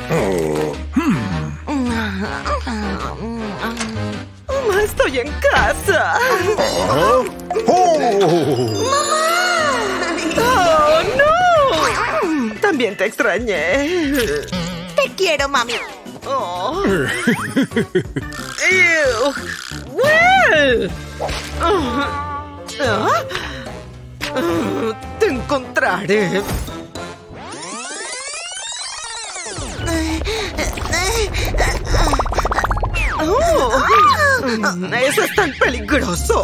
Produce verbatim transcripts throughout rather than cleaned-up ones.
Oh. Mamá, estoy en casa. ¿Ah? Oh. ¡Oh, no! También te extrañé. Te quiero, mami. Oh. Ew. Well. Ah. Ah. Te encontraré. Oh. Eso es tan peligroso.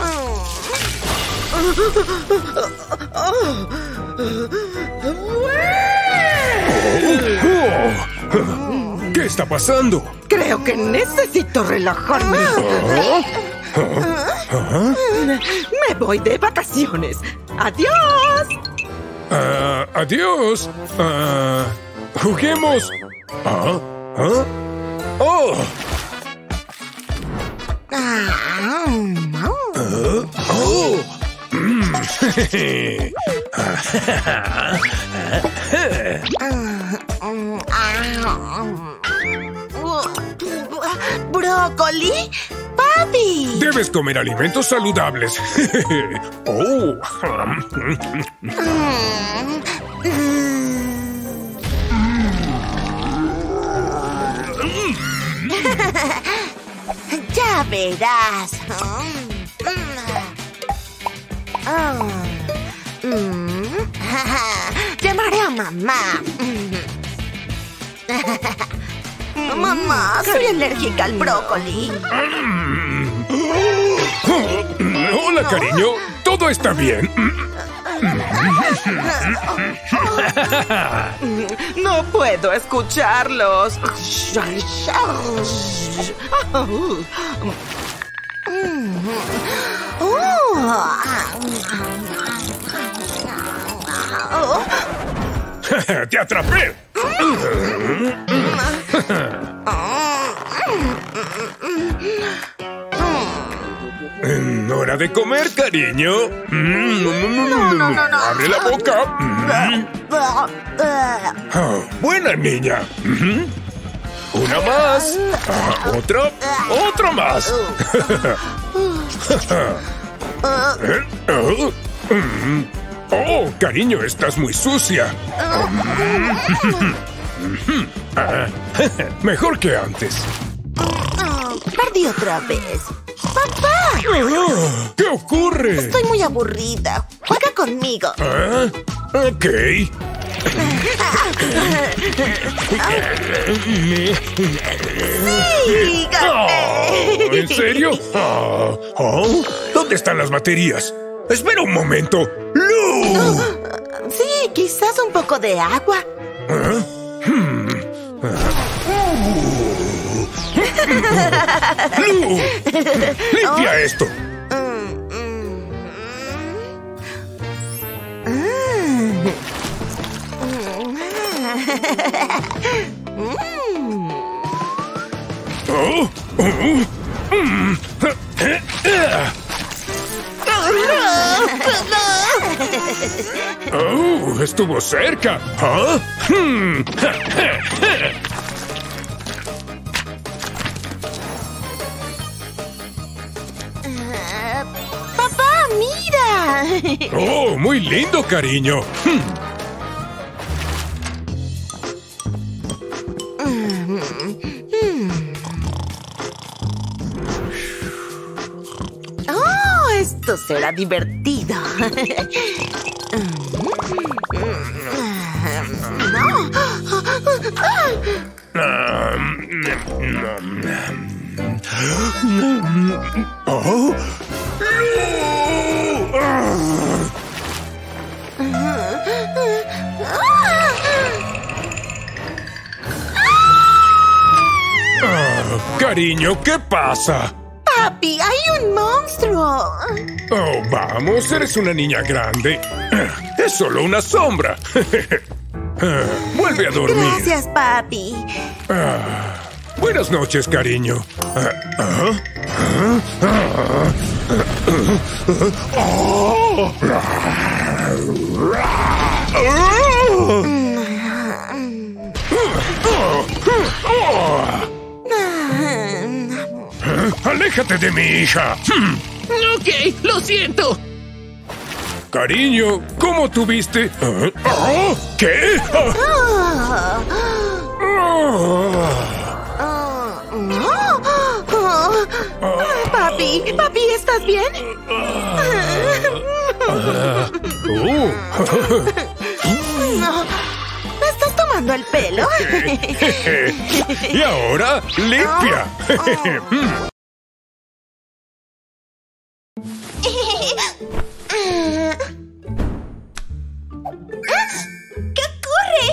¿Qué está pasando? Creo que necesito relajarme. Me voy de vacaciones. ¡Adiós! Uh, adiós. Uh, juguemos. ¿Ah? ¿Ah? ¡Oh! Ah, Uh, oh. Mm. ¿Brócoli? ¡Papi! Debes comer alimentos saludables. Oh. Ya verás. Llamaré a mamá. Mamá, soy alérgica al brócoli. Hola, cariño. ¿Todo está bien? No puedo escucharlos. ¡Te atrapé! ¡Hora de comer, cariño! No, no, no, no. ¡Abre la boca! Ah, ¡buena niña! ¡Una más! Ah, ¿otra? ¡Otra más! ¡Oh, cariño! ¡Estás muy sucia! Mejor que antes. Oh, perdí otra vez. ¡Papá! ¿Qué ocurre? Estoy muy aburrida. Juega conmigo. ¿Ah? Ok. ¡Sí! ¡Gané! Oh, ¿en serio? Oh, oh, ¿dónde están las baterías? ¡Espera un momento! ¡Lu! Sí, quizás un poco de agua. ¿Ah? Hmm. ¡Lu! ¡Limpia esto! Oh, oh, mm. Oh, estuvo cerca. ¿Ah? Hmm. ¡Papá, mira! Oh, muy lindo, cariño. Hmm. ¡Oh, esto será divertido! Oh. Ah, cariño, ¿qué pasa? ¡Papi, hay un monstruo! Oh, vamos, eres una niña grande. Es solo una sombra. Vuelve a dormir. Gracias, papi. Ah, buenas noches, cariño. Ah, ah, ah, ah, ah, ah. ¡Aléjate de mi hija! Ok, lo siento. Cariño, ¿cómo tuviste? ¿Ah? ¿Ah? ¿Qué? ¿Ah? Papi, papi, ¿estás bien? Uh. No. ¿Me estás tomando el pelo? Y ahora, limpia. ¿Qué ocurre?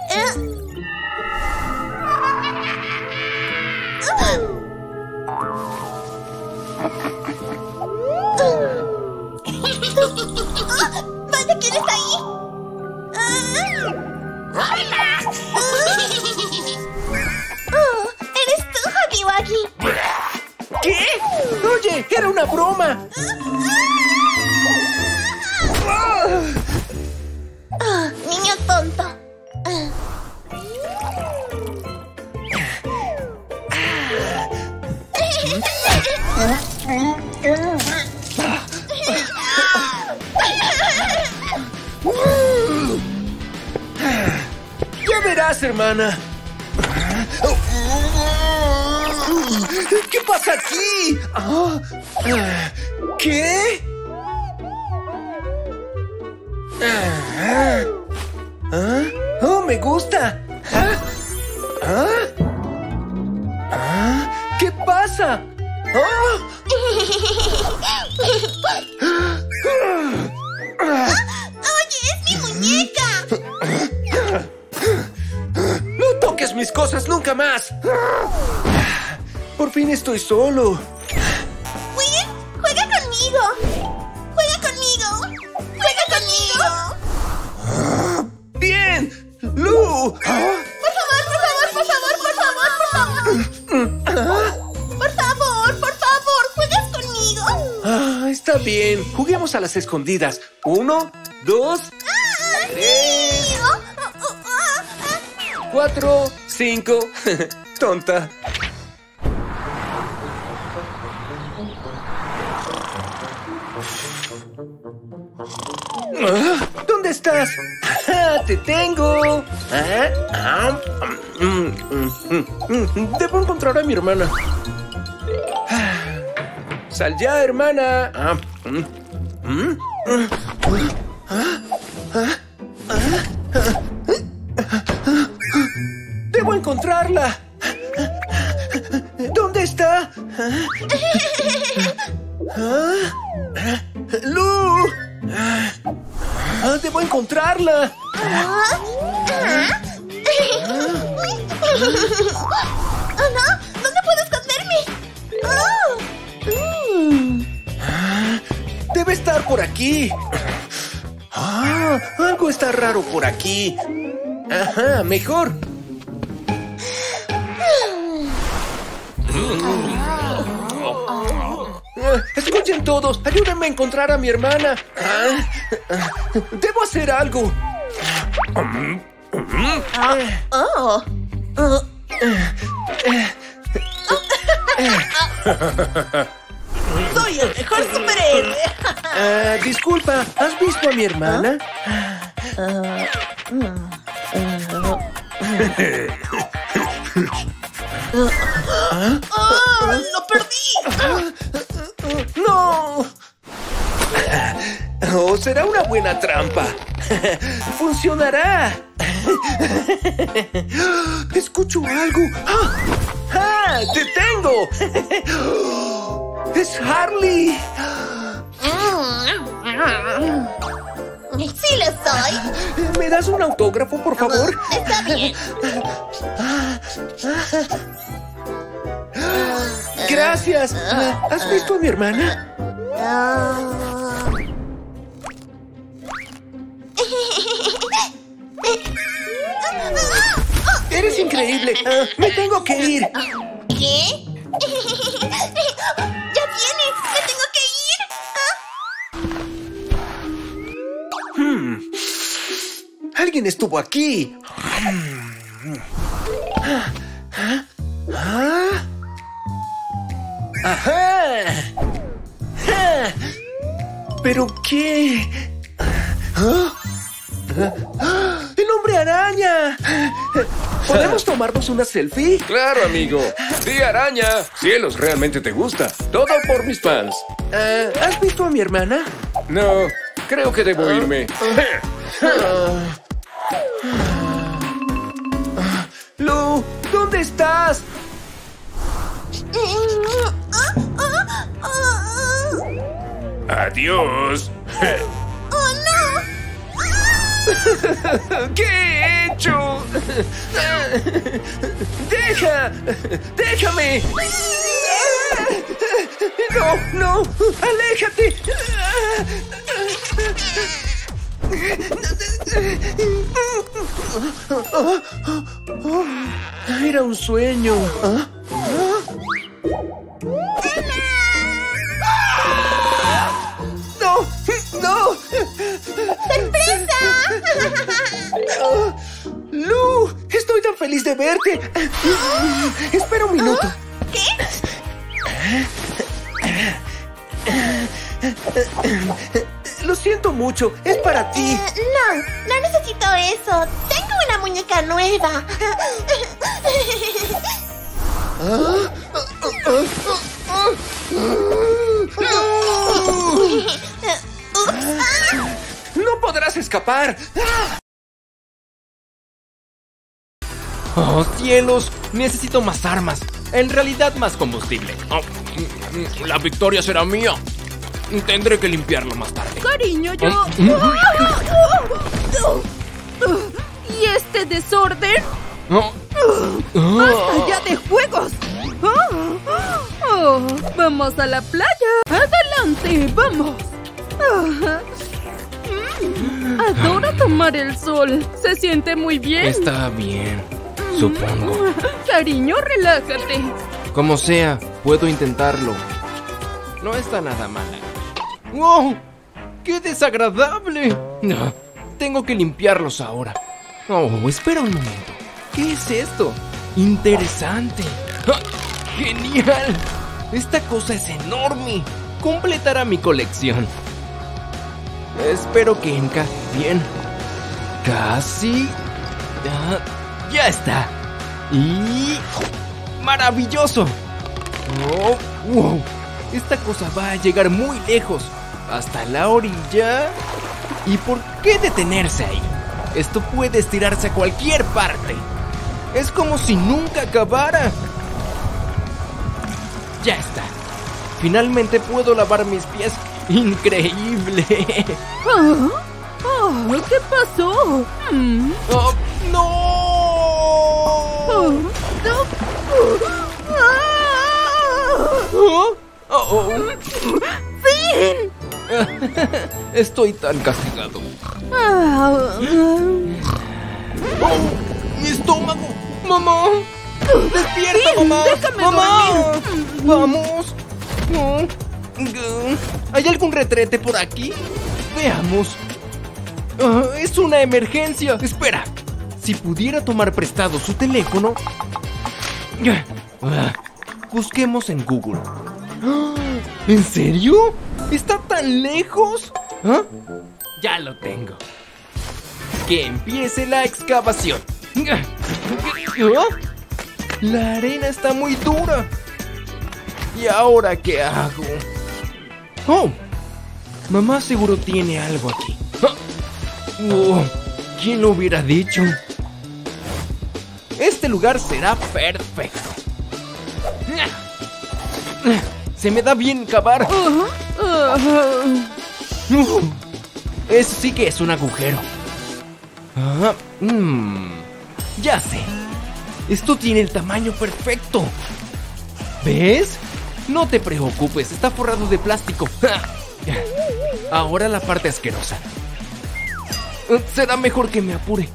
Vaya, ¿quién está ahí? ¡Hola! Oh, ¿eres tú, Huggy Wuggy? ¿Qué? Oye, era una broma. Oh, niño tonto. Ya verás, hermana. ¿Qué pasa aquí? ¿Qué? ¿Ah? ¡Oh, me gusta! ¿Ah? ¿Ah? ¿Ah? ¿Qué pasa? ¡Oh! ¡Oye, es mi muñeca! ¡No toques mis cosas nunca más! Por fin estoy solo. Will, juega conmigo. Juega conmigo. Juega conmigo. ¡Bien! ¡Lu! Por favor, por favor, por favor, por favor, por favor. Por favor, por favor, ¿juegas conmigo? Ah, está bien. Juguemos a las escondidas. Uno, dos, tres, cuatro, cinco. Tonta. Ah, ¿dónde estás? Ah, ¡te tengo! Ah, ah, mm, mm, mm, mm. Debo encontrar a mi hermana. Ah, ¡sal ya, hermana! Ah, mm, mm, ah, ah, ah, ah. ¡Debo encontrarla! ¿Dónde está? ¿Ah? ¡Lu! Ah, ¡debo encontrarla! ¡Oh, no! ¿Dónde puedo esconderme? Oh. Mm. ¡Debe estar por aquí! ¡Ah! Algo está raro por aquí. ¡Ajá! ¡Mejor! ¡Escuchen todos! ¡Ayúdenme a encontrar a mi hermana! ¡Debo hacer algo! Oh. Soy el mejor superhéroe. Uh, disculpa, ¿has visto a mi hermana? ¿Ah? ¡Oh! ¡Lo perdí! ¡No! Oh, será una buena trampa. ¡Funcionará! ¡Escucho algo! ¡Ah! ¡Ah! ¡Te tengo! ¡Es Harley! ¡Sí lo soy! ¿Me das un autógrafo, por favor? Está bien. ¡Gracias! ¿Has visto a mi hermana? ¡Eres increíble! Uh, ¡me tengo que ir! ¿Qué? ¡Ya viene! ¡Me tengo que ir! Hmm. ¡Alguien estuvo aquí! ¿Ah? ¡Ajá! ¡Ja! ¿Pero qué? ¿Ah? ¿Ah? ¡El hombre araña! ¿Podemos tomarnos una selfie? Claro, amigo. Sí, araña. Cielos, realmente te gusta. Todo por mis fans. Uh, ¿Has visto a mi hermana? No, creo que debo irme. Lu, ¿dónde estás? Adiós. ¡Oh, no! ¿Qué he hecho? ¡Deja! ¡Déjame! ¡No, no! ¡Aléjate! Era un sueño. ¿Ah? ¡No! ¡No! ¡Sorpresa! Oh, ¡Lu! ¡Estoy tan feliz de verte! Espera un minuto. ¿Qué? Lo siento mucho. Es para ti. Eh, no, no necesito eso. Tengo una muñeca nueva. ¡No podrás escapar! ¡Oh, cielos! Necesito más armas. En realidad, más combustible. Oh, la victoria será mía. Tendré que limpiarlo más tarde. Cariño, yo... ¿Y este desorden? Oh. ¡Basta ya de juegos! Oh, oh, ¡vamos a la playa! ¡Adelante, vamos! Ah, mm, adoro tomar el sol. Se siente muy bien. Está bien, supongo. Cariño, relájate. Como sea, puedo intentarlo. No está nada mala. ¡Wow! ¡Qué desagradable! No, tengo que limpiarlos ahora. Oh, espera un momento. ¿Qué es esto? Interesante. ¡Ah! ¡Genial! Esta cosa es enorme. Completará mi colección. Espero que encaje bien. Casi. Ah, ya está. Y... ¡maravilloso! Oh, wow. Esta cosa va a llegar muy lejos. Hasta la orilla. ¿Y por qué detenerse ahí? Esto puede estirarse a cualquier parte. Es como si nunca acabara. Ya está. Finalmente puedo lavar mis pies. ¡Increíble! Oh, oh, ¿qué pasó? Mm. Oh, ¡no! Oh, no. Oh, oh, oh. ¡Fin! Estoy tan castigado. Ah, Oh, ¡mi estómago! ¡Mamá! ¡Despierta, Fin, mamá! déjame ¡Mamá! dormir. ¡Vamos! Oh, ¿hay algún retrete por aquí? Veamos. Ah, ¡es una emergencia! ¡Espera! Si pudiera tomar prestado su teléfono... Ah, busquemos en Google. ¿En serio? ¿Está tan lejos? ¿Ah? Ya lo tengo. Que empiece la excavación. ¿Ah? La arena está muy dura. ¿Y ahora qué hago? Oh, mamá seguro tiene algo aquí. ¿Ah? Oh, ¿quién lo hubiera dicho? Este lugar será perfecto. Se me da bien cavar. oh, oh. Uh, eso sí que es un agujero. Ah, mm, ya sé. Esto tiene el tamaño perfecto. ¿Ves? No te preocupes, está forrado de plástico. Ahora la parte asquerosa. Será mejor que me apure.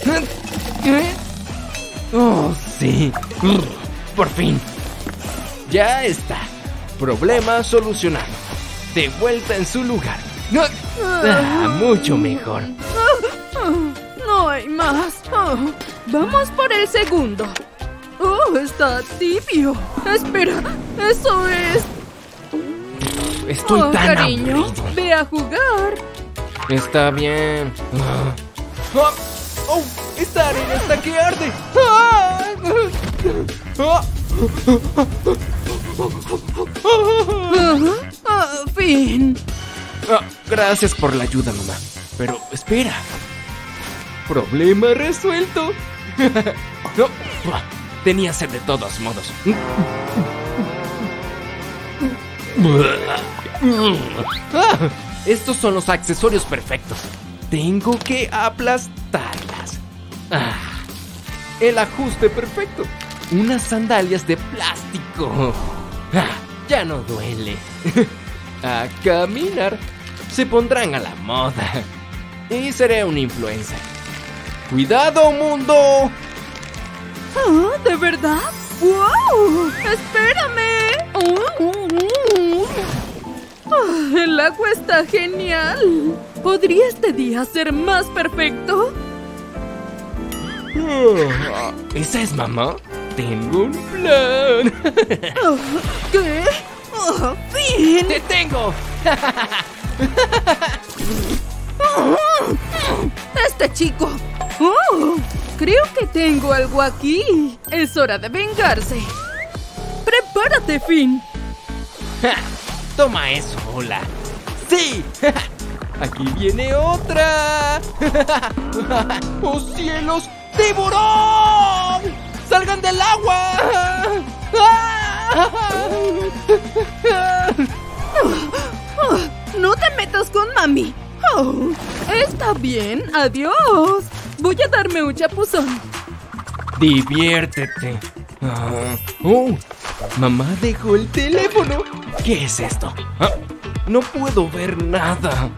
Oh, sí. Por fin. Ya está. Problema solucionado. De vuelta en su lugar. Ah, mucho mejor. Oh, no hay más. Oh, vamos por el segundo. Oh, está tibio. Espera, eso es... Estoy oh, tan cariño, aburrido. ve a jugar. Está bien. Ah. Ah. ¡Oh! ¡Esta arena está que arde! ¡Ah! ¡Ah! Ah, ah, fin. Ah, gracias por la ayuda, mamá. Pero espera. Problema resuelto. No, ah, tenía sed de todos modos. Ah, estos son los accesorios perfectos. Tengo que aplastarlas. Ah, el ajuste perfecto. Unas sandalias de plástico. Ah, ya no duele. A caminar. Se pondrán a la moda. Y seré un influencer. ¡Cuidado, mundo! Ah, ¿de verdad? ¡Wow! ¡Espérame! Oh, ah, el agua está genial. ¿Podría este día ser más perfecto? Ah, ¿esa es mamá? Tengo un plan. Oh, ¿qué? Oh, fin. ¡Te tengo! Este chico. Oh, creo que tengo algo aquí. Es hora de vengarse. Prepárate, Finn. Ja, toma eso, hola. ¡Sí! Aquí viene otra. ¡Oh, cielos! ¡Tiburón! ¡Salgan del agua! Oh, no te metas con mami. Oh, está bien, adiós. Voy a darme un chapuzón. Diviértete. Ah, oh, mamá dejó el teléfono. ¿Qué es esto? Ah, no puedo ver nada.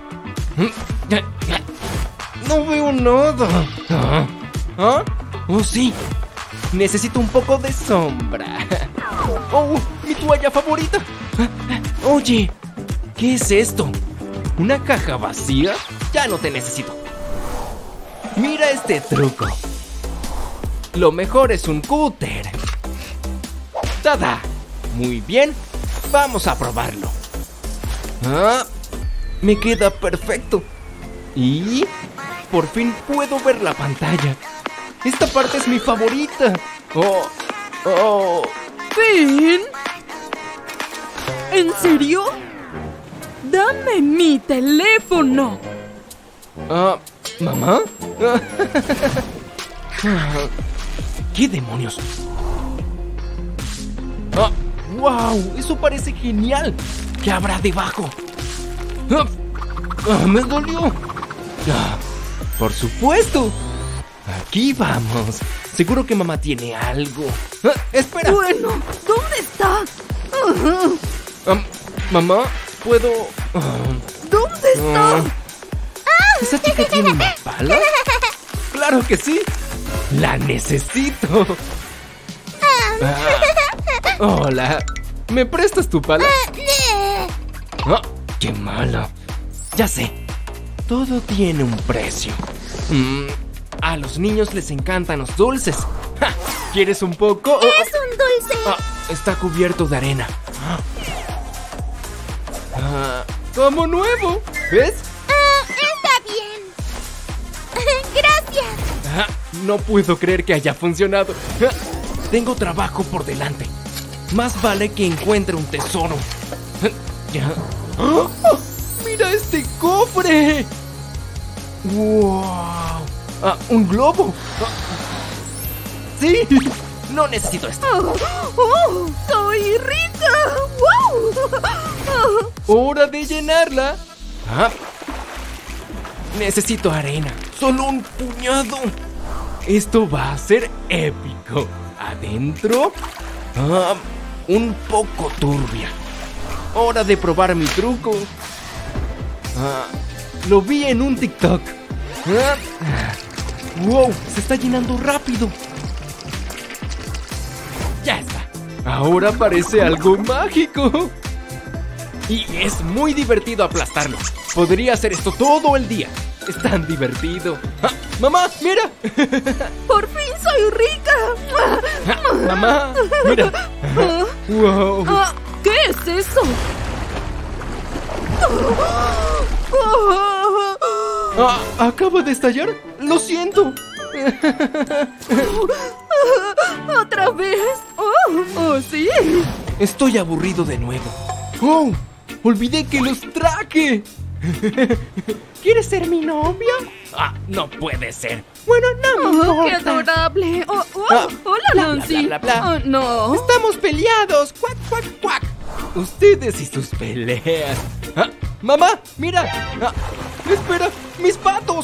No veo nada. Ah, ah, oh, sí. Necesito un poco de sombra. Oh, mi toalla favorita. Oye, ¿qué es esto? ¿Una caja vacía? Ya no te necesito. Mira este truco. Lo mejor es un cúter. ¡Tada! Muy bien. Vamos a probarlo. Ah, me queda perfecto. Y por fin puedo ver la pantalla. Esta parte es mi favorita. Oh, oh. ¿Finn? ¿En serio? ¡Dame mi teléfono! Ah, ¿mamá? ¿Qué demonios? Ah, ¡wow! Eso parece genial. ¿Qué habrá debajo? Ah, ah, ¡me dolió! Ah, ¡por supuesto! Aquí vamos. Seguro que mamá tiene algo. Ah, ¡espera! Bueno, ¿dónde está? Uh-huh. Ah, ¿mamá? ¿Puedo...? Ah, ¿Dónde está? ah, ¿esa chica tiene una pala? ¡Claro que sí! ¡La necesito! Ah, hola. ¿Me prestas tu pala? Ah, ¡qué malo! Ya sé. Todo tiene un precio. Mm, a los niños les encantan los dulces. ¡Ja! ¿Quieres un poco? ¡Es un dulce! Ah, está cubierto de arena. Ah, como nuevo. ¿Ves? Ah, está bien. Gracias. Ah, no puedo creer que haya funcionado. Ah, tengo trabajo por delante. Más vale que encuentre un tesoro. Ah, ya. ¡Ah! ¡Mira este cofre! ¡Wow! Ah, ¡un globo! Ah, ¡sí! No necesito esto. Oh, oh, ¡soy rica! ¡Wow! Oh, ¡Hora de llenarla! Ah, necesito arena. Solo un puñado. Esto va a ser épico. Adentro, ah, un poco turbia. Hora de probar mi truco. Ah, lo vi en un TikTok. Ah, ¡wow! Se está llenando rápido. Ya está. Ahora parece algo mágico. Y es muy divertido aplastarlo. Podría hacer esto todo el día. Es tan divertido. ¡Ah! ¡Mamá, mira! ¡Por fin soy rica! Ah, Mamá, mira. Wow. Ah, ¿qué es eso? Ah, ¿acaba de estallar? Lo siento. ¿Otra vez? Oh, oh, sí. Estoy aburrido de nuevo. ¡Oh! ¡Olvidé que los traje! ¿Quieres ser mi novio? Ah, no puede ser. Bueno, no me Oh, ¡qué importa. adorable! Oh, oh, Ah, ¡hola, bla, Nancy! bla, bla, bla. Oh, no. Estamos peleados. ¡Cuac, cuac, cuac! Ustedes y sus peleas. Ah, ¡mamá! ¡Mira! Ah, ¡espera! ¡Mis patos!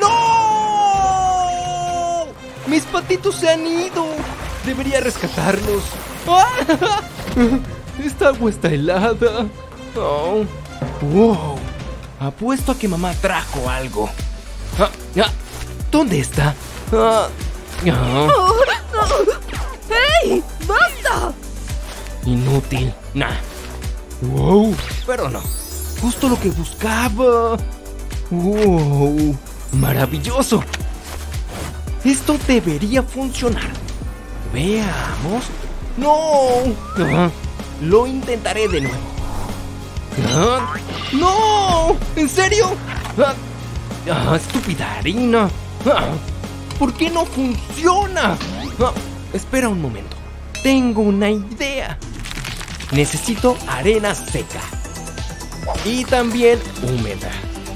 ¡No! ¡Mis patitos se han ido! Debería rescatarlos. ¡Ah! Esta agua está helada. Oh. ¡Wow! Apuesto a que mamá trajo algo. Ah, ah, ¿dónde está? Ah, ah. Oh, oh. ¡Hey! ¡Basta! Inútil. Nah. Wow. Pero no. Justo lo que buscaba. Wow. Maravilloso. Esto debería funcionar. Veamos. No. Ah, lo intentaré de nuevo. Ah, ¡no! ¿En serio? Ah, ah, estúpida harina. Ah, ¿por qué no funciona? Ah, espera un momento. Tengo una idea. Necesito arena seca. Y también húmeda.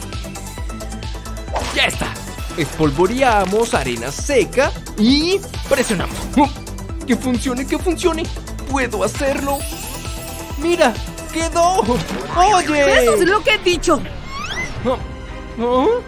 ¡Ya está! Espolvoreamos arena seca y presionamos. Uh, ¡Que funcione, que funcione! ¡Puedo hacerlo! ¡Mira! ¡Quedó! ¡Oye! ¡Eso es lo que he dicho! ¿Ah? ¿Ah?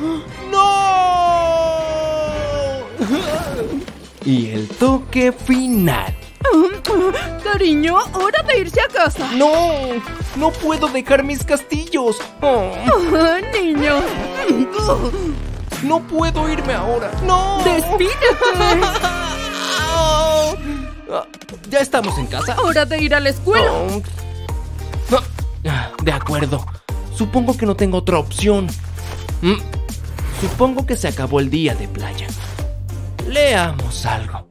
¡No! Y el toque final. Cariño, hora de irse a casa. ¡No! ¡No puedo dejar mis castillos! Oh, Ah, niño. ¡no puedo irme ahora! ¡No! Despídete. Ah, ¿ya estamos en casa? Hora de ir a la escuela. Oh. Ah, de acuerdo. Supongo que no tengo otra opción. Mm, Supongo que se acabó el día de playa. Leamos algo.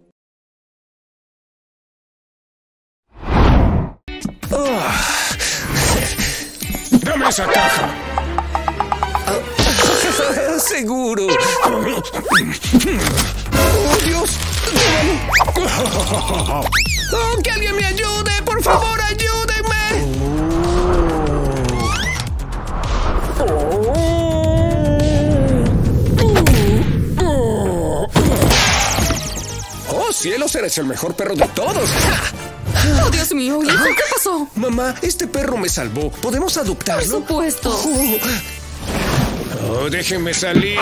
¡Dame esa caja! ¡Seguro! ¡Oh, Dios! ¡Oh, que alguien me ayude! ¡Por favor, ayúdenme! ¡Oh, cielos! ¡Eres el mejor perro de todos! Oh, Dios mío, hijo, ¿qué pasó? Mamá, este perro me salvó. ¿Podemos Por adoptarlo? supuesto. Oh, ¡Oh, déjenme salir!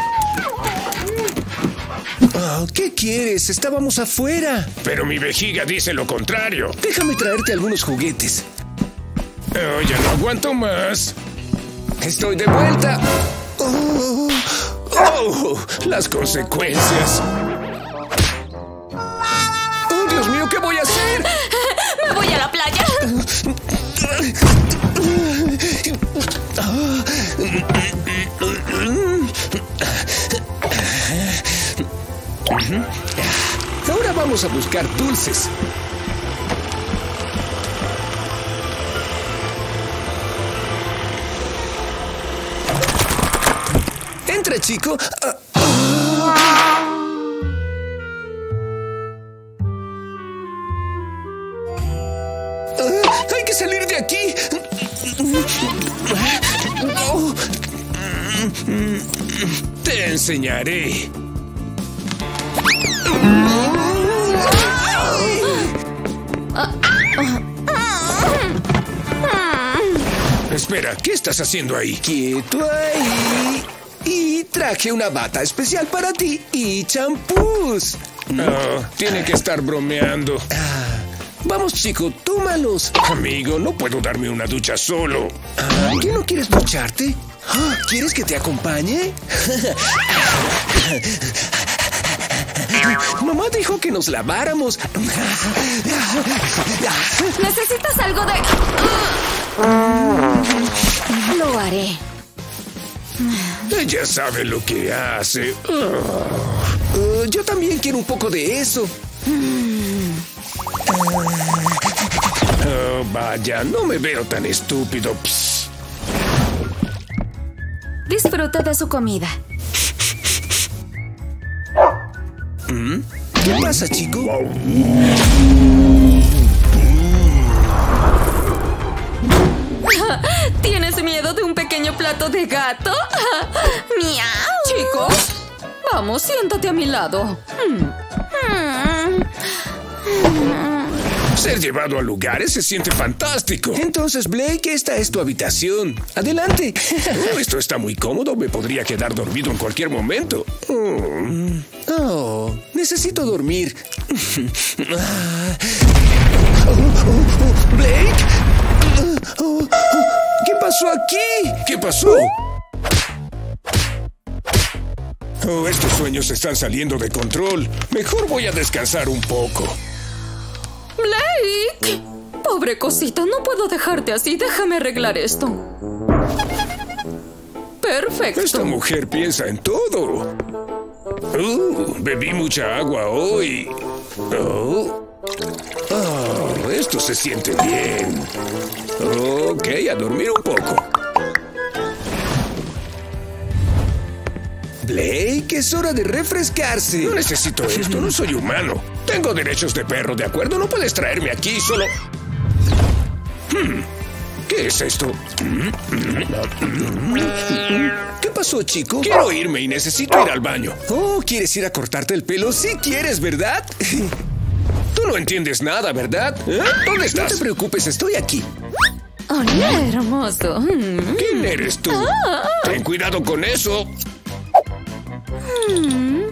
oh, ¿qué quieres? Estábamos afuera. Pero mi vejiga dice lo contrario. Déjame traerte algunos juguetes. Oh, ya no aguanto más. Estoy de vuelta. Oh, oh, las consecuencias. ¡Oh, Dios mío! ¿Qué voy a hacer? ¡Me voy a la playa! Ahora vamos a buscar dulces. Entra, chico. Ah, ah, hay que salir de aquí. Oh, Te enseñaré. Espera, ¿qué estás haciendo ahí? quieto ahí. Y traje una bata especial para ti y champús. Oh, tiene que estar bromeando. Vamos, chico, tómalos. Amigo, no puedo darme una ducha solo. Ah, ¿qué no quieres ducharte? Ah, ¿quieres que te acompañe? Mamá dijo que nos laváramos. ¿Necesitas algo de...? Lo haré. Ella sabe lo que hace. Uh, yo también quiero un poco de eso. Oh, vaya, no me veo tan estúpido. Psst. Disfrute de su comida. ¿Mm? ¿Qué pasa, chico? ¿Tienes miedo de un pequeño plato de gato? ¡Miau! Chicos, vamos, siéntate a mi lado. Ser llevado a lugares se siente fantástico. Entonces, Blake, esta es tu habitación. Adelante. Oh, esto está muy cómodo. Me podría quedar dormido en cualquier momento. Oh, oh, necesito dormir. Blake. Oh, oh, ¿qué pasó aquí? ¿Qué pasó? Oh, estos sueños están saliendo de control. Mejor voy a descansar un poco. Blake, pobre cosita, no puedo dejarte así. Déjame arreglar esto. Perfecto. Esta mujer piensa en todo. Uh, bebí mucha agua hoy. Oh. Oh, esto se siente bien. Ok, a dormir un poco. Blake, es hora de refrescarse. No necesito esto, no soy humano. Tengo derechos de perro, ¿de acuerdo? No puedes traerme aquí solo... Hmm. ¿Qué es esto? ¿Qué pasó, chico? Quiero irme y necesito ir al baño. Oh, ¿quieres ir a cortarte el pelo? Sí quieres, ¿verdad? Tú no entiendes nada, ¿verdad? ¿Eh? ¿Dónde estás? No te preocupes, estoy aquí. Hola, hermoso. Mm. ¿Quién eres tú? Ah. Ten cuidado con eso. Mm.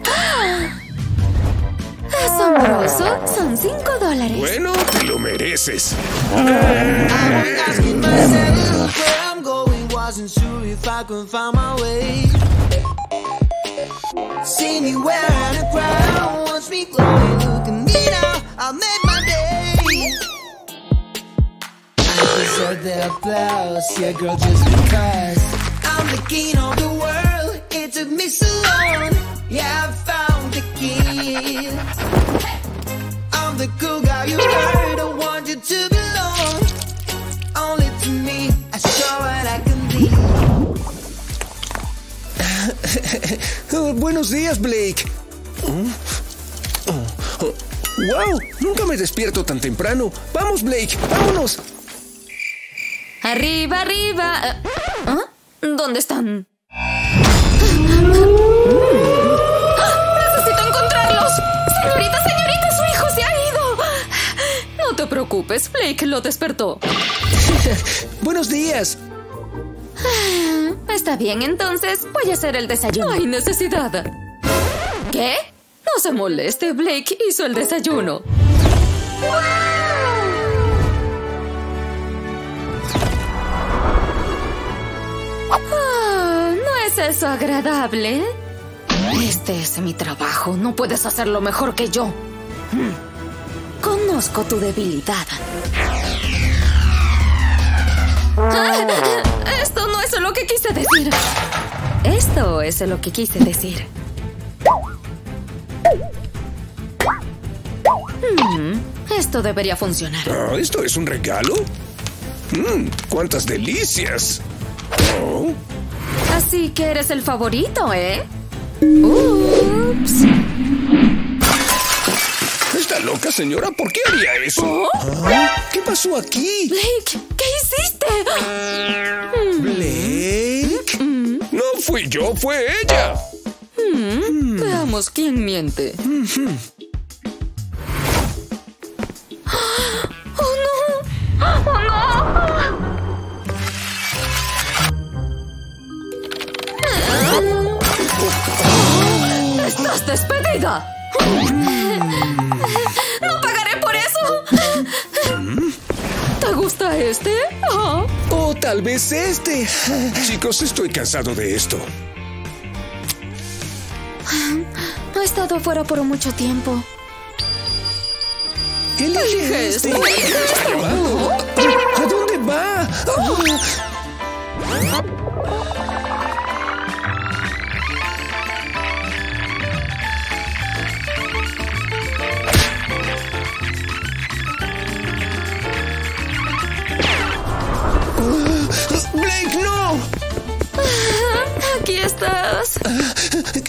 Asombroso, son cinco dólares. Bueno, te lo mereces. The applause, yeah, girl, just because I'm the king of the world. It took me so long, yeah, I found the key. I'm the cool guy you heard. I want you to belong only to me. I show what I can be. Oh, buenos días, Blake. Oh, oh, oh. ¡Wow! Nunca me despierto tan temprano. Vamos, Blake, vámonos. Arriba, arriba. ¿Ah? ¿Dónde están? ¡Necesito encontrarlos! Señorita, señorita, su hijo se ha ido. No te preocupes, Blake lo despertó. Buenos días. Está bien, entonces voy a hacer el desayuno. No hay necesidad. ¿Qué? No se moleste, Blake hizo el desayuno. Oh, ¿no es eso agradable? Este es mi trabajo. No puedes hacerlo mejor que yo. Conozco tu debilidad. Ah, esto no es lo que quise decir. Esto es lo que quise decir. Hmm, esto debería funcionar. Ah, ¿esto es un regalo? Mm, ¡cuántas delicias! Oh. Así que eres el favorito, ¿eh? Ups. ¿Está loca, señora? ¿Por qué haría eso? ¿Oh? ¿Ah? ¿Qué pasó aquí? Blake, ¿qué hiciste? ¿Blake? Mm. No fui yo, fue ella. Mm. Veamos quién miente. ¡Oh, no! ¡Oh, no! ¡Estás despedida! ¡No pagaré por eso! ¿Te gusta este? Oh. O tal vez este. Chicos, estoy cansado de esto. He estado afuera por mucho tiempo. Elige este. ¿Está llamando? ¿A dónde va? Oh.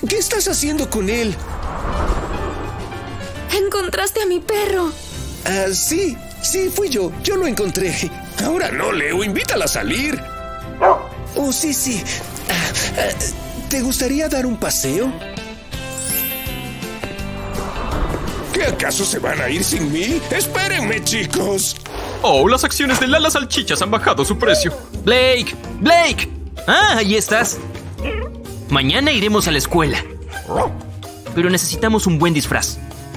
¿Qué estás haciendo con él? ¿Encontraste a mi perro? Ah, sí, sí, fui yo. Yo lo encontré. Ahora no, Leo. Invítala a salir. Oh, sí, sí. Ah, ah, ¿te gustaría dar un paseo? ¿Qué acaso se van a ir sin mí? ¡Espérenme, chicos! Oh, las acciones de Lala Salchichas han bajado su precio. Blake, Blake. Ah, ahí estás. Mañana iremos a la escuela. Pero necesitamos un buen disfraz.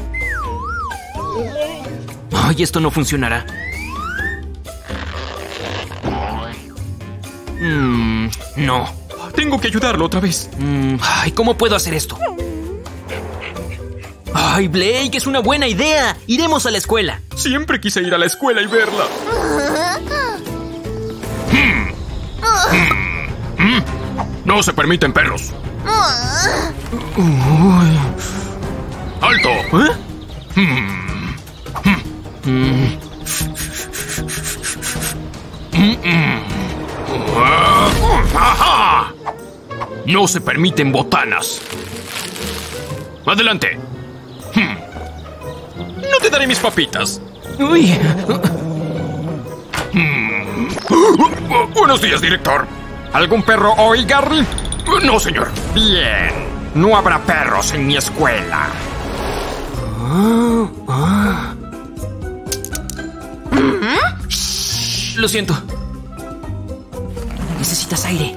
Ay, esto no funcionará. Mm, no. Tengo que ayudarlo otra vez. Mm, ay, ¿cómo puedo hacer esto? Ay, Blake, es una buena idea. Iremos a la escuela. Siempre quise ir a la escuela y verla. No se permiten perros. Uy. ¡Alto! ¿Eh? ¡Ajá! No se permiten botanas. Adelante. No te daré mis papitas. Uy. Buenos días, director. ¿Algún perro hoy, Gary? No, señor. Bien. No habrá perros en mi escuela. Ah, ah. Shh, lo siento. Necesitas aire.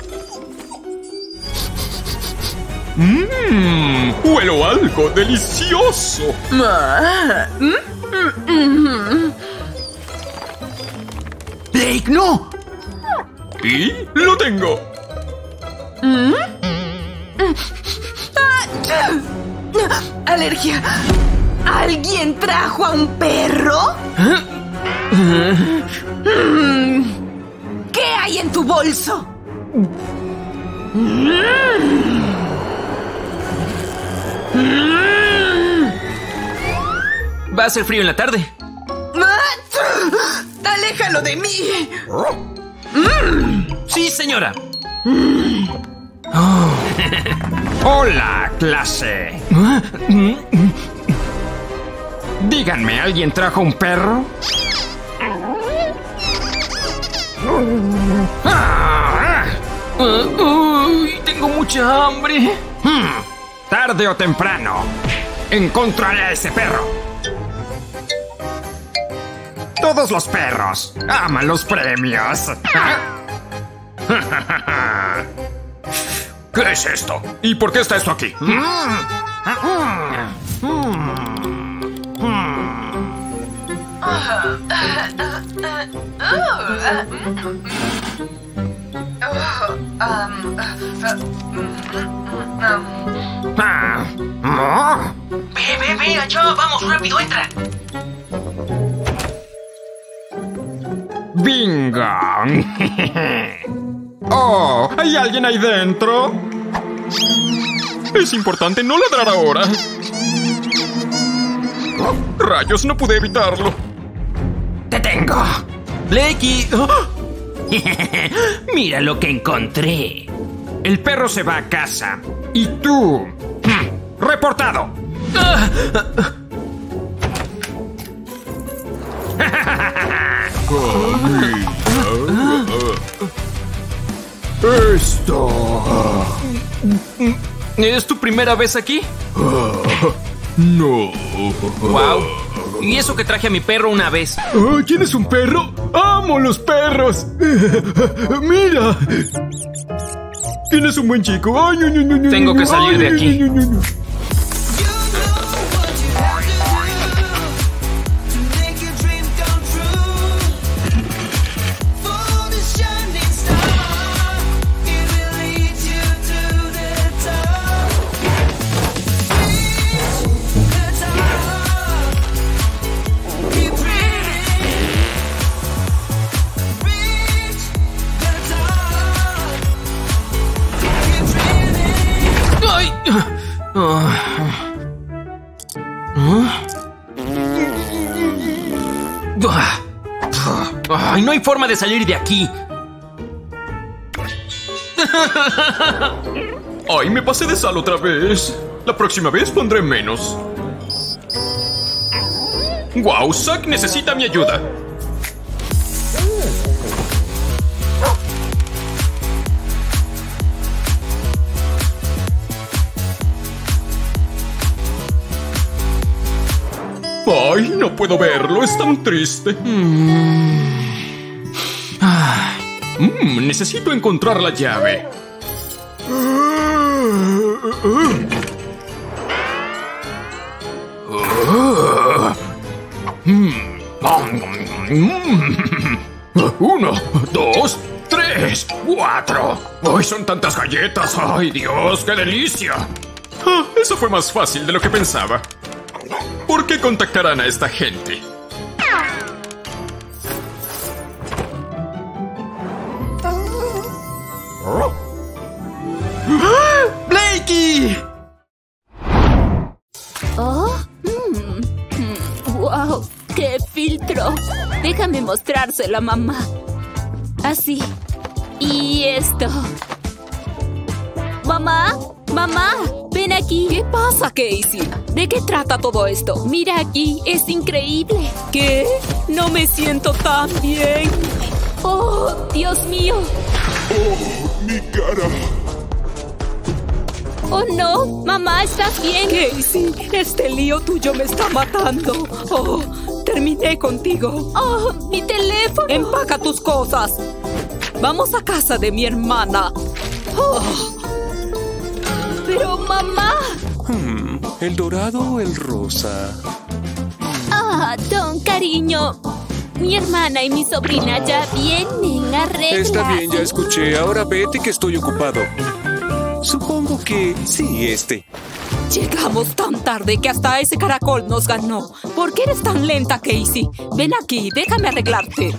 Mmm, huelo algo delicioso. Blake, no. Y lo tengo. ¡Alergia! ¿Alguien trajo a un perro? ¿Qué hay en tu bolso? Va a hacer frío en la tarde. ¡Aléjalo de mí! Sí, señora. Oh. Hola, clase. Díganme, ¿alguien trajo un perro? Ah, uy, tengo mucha hambre. Hmm, tarde o temprano, encontraré a ese perro. Todos los perros aman los premios. ¿Qué es esto? ¿Y por qué está esto aquí? Ve, ve, ve, allá, vamos, rápido, entra. ¡Bingo! ¡Oh! ¿Hay alguien ahí dentro? Es importante no ladrar ahora. ¡Rayos! No pude evitarlo. ¡Te tengo! ¡Blakey! ¡Oh! Mira lo que encontré. El perro se va a casa. Y tú... ¡reportado! Ah, Esto... ¿Es tu primera vez aquí? No. Wow. ¿Y eso que traje a mi perro una vez? Oh, ¿tienes un perro? ¡Amo los perros! ¡Mira! Tienes un buen chico. Ay, no, no, no, Tengo que salir ay, de aquí. No, no, no, no. ¡Ay, no hay forma de salir de aquí! ¡Ay, me pasé de sal otra vez! La próxima vez pondré menos. ¡Wow! Zack necesita mi ayuda. ¡Ay, no puedo verlo! Es tan triste. Mm. Ah. Mm, necesito encontrar la llave. Uno, dos, tres, cuatro. ¡Ay, son tantas galletas! ¡Ay, Dios, qué delicia! Ah, eso fue más fácil de lo que pensaba. ¿Por qué contactarán a esta gente? ¡Blakey! Oh, mm, mm, wow, qué filtro. Déjame mostrárselo a mamá. Así. Y esto. Mamá, mamá, ven aquí. ¿Qué pasa, Casey? ¿De qué trata todo esto? Mira aquí, es increíble. ¿Qué? No me siento tan bien. Oh, Dios mío. ¡Oh, mi cara! Oh, no. Mamá, ¿estás bien? Casey, este lío tuyo me está matando. Oh, terminé contigo. Oh, mi teléfono. Empaca tus cosas. Vamos a casa de mi hermana. Oh. Pero, mamá. Hmm, ¿el dorado o el rosa? Ah, Don, cariño. Mi hermana y mi sobrina ya vienen a arreglar. Está bien, ya escuché. Ahora vete que estoy ocupado. Supongo que sí, este. Llegamos tan tarde que hasta ese caracol nos ganó. ¿Por qué eres tan lenta, Casey? Ven aquí, déjame arreglarte.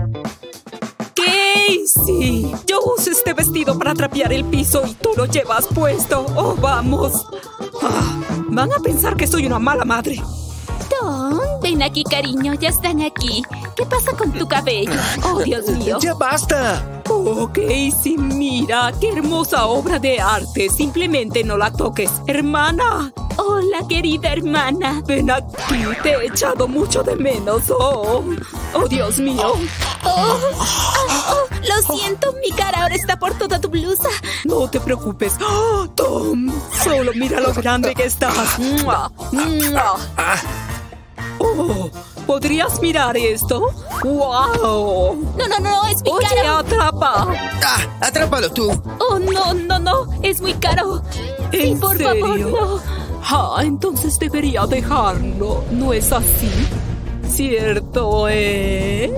Casey, yo uso este vestido para trapear el piso y tú lo llevas puesto. Oh, vamos. Ah, van a pensar que soy una mala madre. Don, ven aquí, cariño, ya están aquí. ¿Qué pasa con tu cabello? Oh, Dios mío. ¡Ya basta! Oh, Casey, mira, qué hermosa obra de arte. Simplemente no la toques, hermana. Hola, querida hermana. Ven aquí, te he echado mucho de menos. Oh, oh Dios mío. Oh, oh, oh, lo siento, mi cara ahora está por toda tu blusa. No te preocupes. Oh, Tom, solo mira lo grande que estás. ¡Mua! ¡Mua! Oh, ¿podrías mirar esto? ¡Wow! No, no, no, es muy Oye, caro. atrapa. ¡Ah! ¡Atrápalo tú! Oh, no, no, no, es muy caro. ¿En Sí, por serio? favor, no. Ah, entonces debería dejarlo. ¿No es así? ¿Cierto, eh?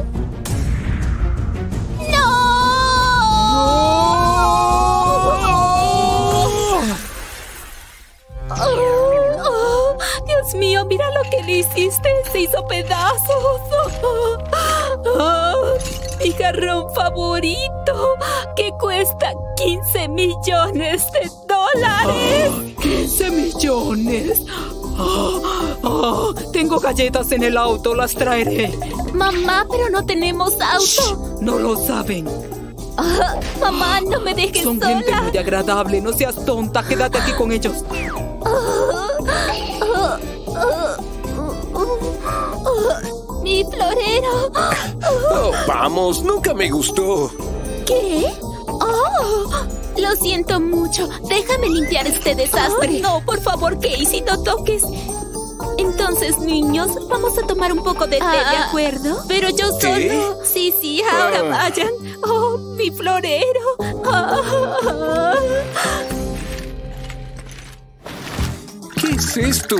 Oh, oh, Dios mío, mira lo que le hiciste. Se hizo pedazos. Oh, oh, mi jarrón favorito, que cuesta quince millones de dólares. Oh, ¡quince millones! Oh, oh, tengo galletas en el auto, las traeré. Mamá, pero no tenemos auto. Shh, no lo saben. Oh, mamá, no me dejes Son sola. gente muy agradable, no seas tonta, quédate aquí con ellos. Oh, oh, oh, oh, oh, mi florero. Oh, vamos, nunca me gustó. ¿Qué? Oh, lo siento mucho. Déjame limpiar este desastre. Oh, no, por favor, Casey, no toques. Entonces, niños, vamos a tomar un poco de té, Ah, ¿de acuerdo? Pero yo solo... ¿Té? Sí, sí, ahora Ah. vayan. Oh, mi florero. Ah. ¿Qué es esto?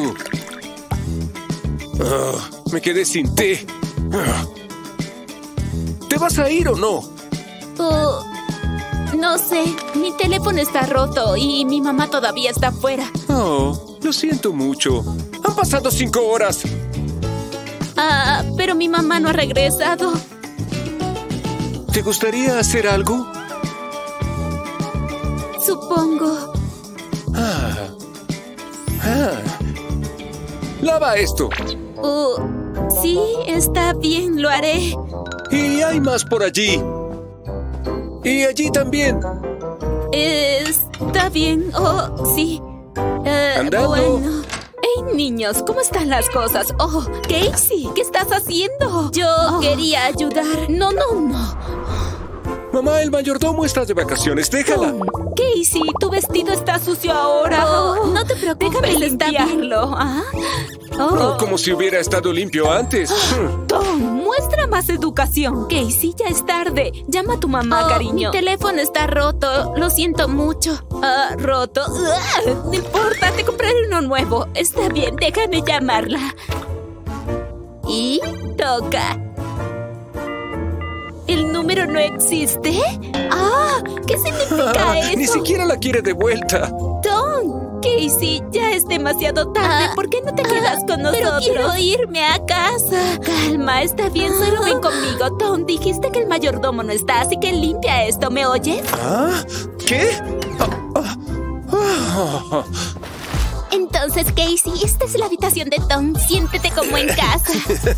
Ah, me quedé sin té. Ah. ¿Te vas a ir o no? Oh, no sé, mi teléfono está roto y mi mamá todavía está afuera. Oh, lo siento mucho. Han pasado cinco horas. Ah, pero mi mamá no ha regresado. ¿Te gustaría hacer algo? Supongo. Ah. Ah. Lava esto. Oh, sí, está bien, lo haré. Y hay más por allí. Y allí también. Está bien. Oh, sí. Eh, Andando. Bueno. Hey, niños, ¿cómo están las cosas? Oh, Casey, ¿qué estás haciendo? Yo oh. quería ayudar. No, no, no. Mamá, el mayordomo está de vacaciones. Déjala. Oh, Casey, tu vestido está sucio ahora. Oh, no te preocupes, déjame limpiarlo. ¿Ah? Oh. Oh, como si hubiera estado limpio antes. Oh, Tom, muestra más educación. Casey, ya es tarde. Llama a tu mamá, oh, cariño. Mi teléfono está roto. Lo siento mucho. Uh, ¿Roto? Uh, no importa, te compraré uno nuevo. Está bien, déjame llamarla. Y toca. ¿El número no existe? ¡Ah! ¿Qué significa ah, eso? Ni siquiera la quiere de vuelta. Tom, Casey, ya es demasiado tarde. ¿Por qué no te quedas con nosotros? Pero quiero irme a casa. Calma, está bien, solo ven conmigo. Tom, dijiste que el mayordomo no está, así que limpia esto, ¿me oyes? ¿Ah? ¿Qué? Ah, ah, ah. Entonces, Casey, esta es la habitación de Tom. Siéntete como en casa.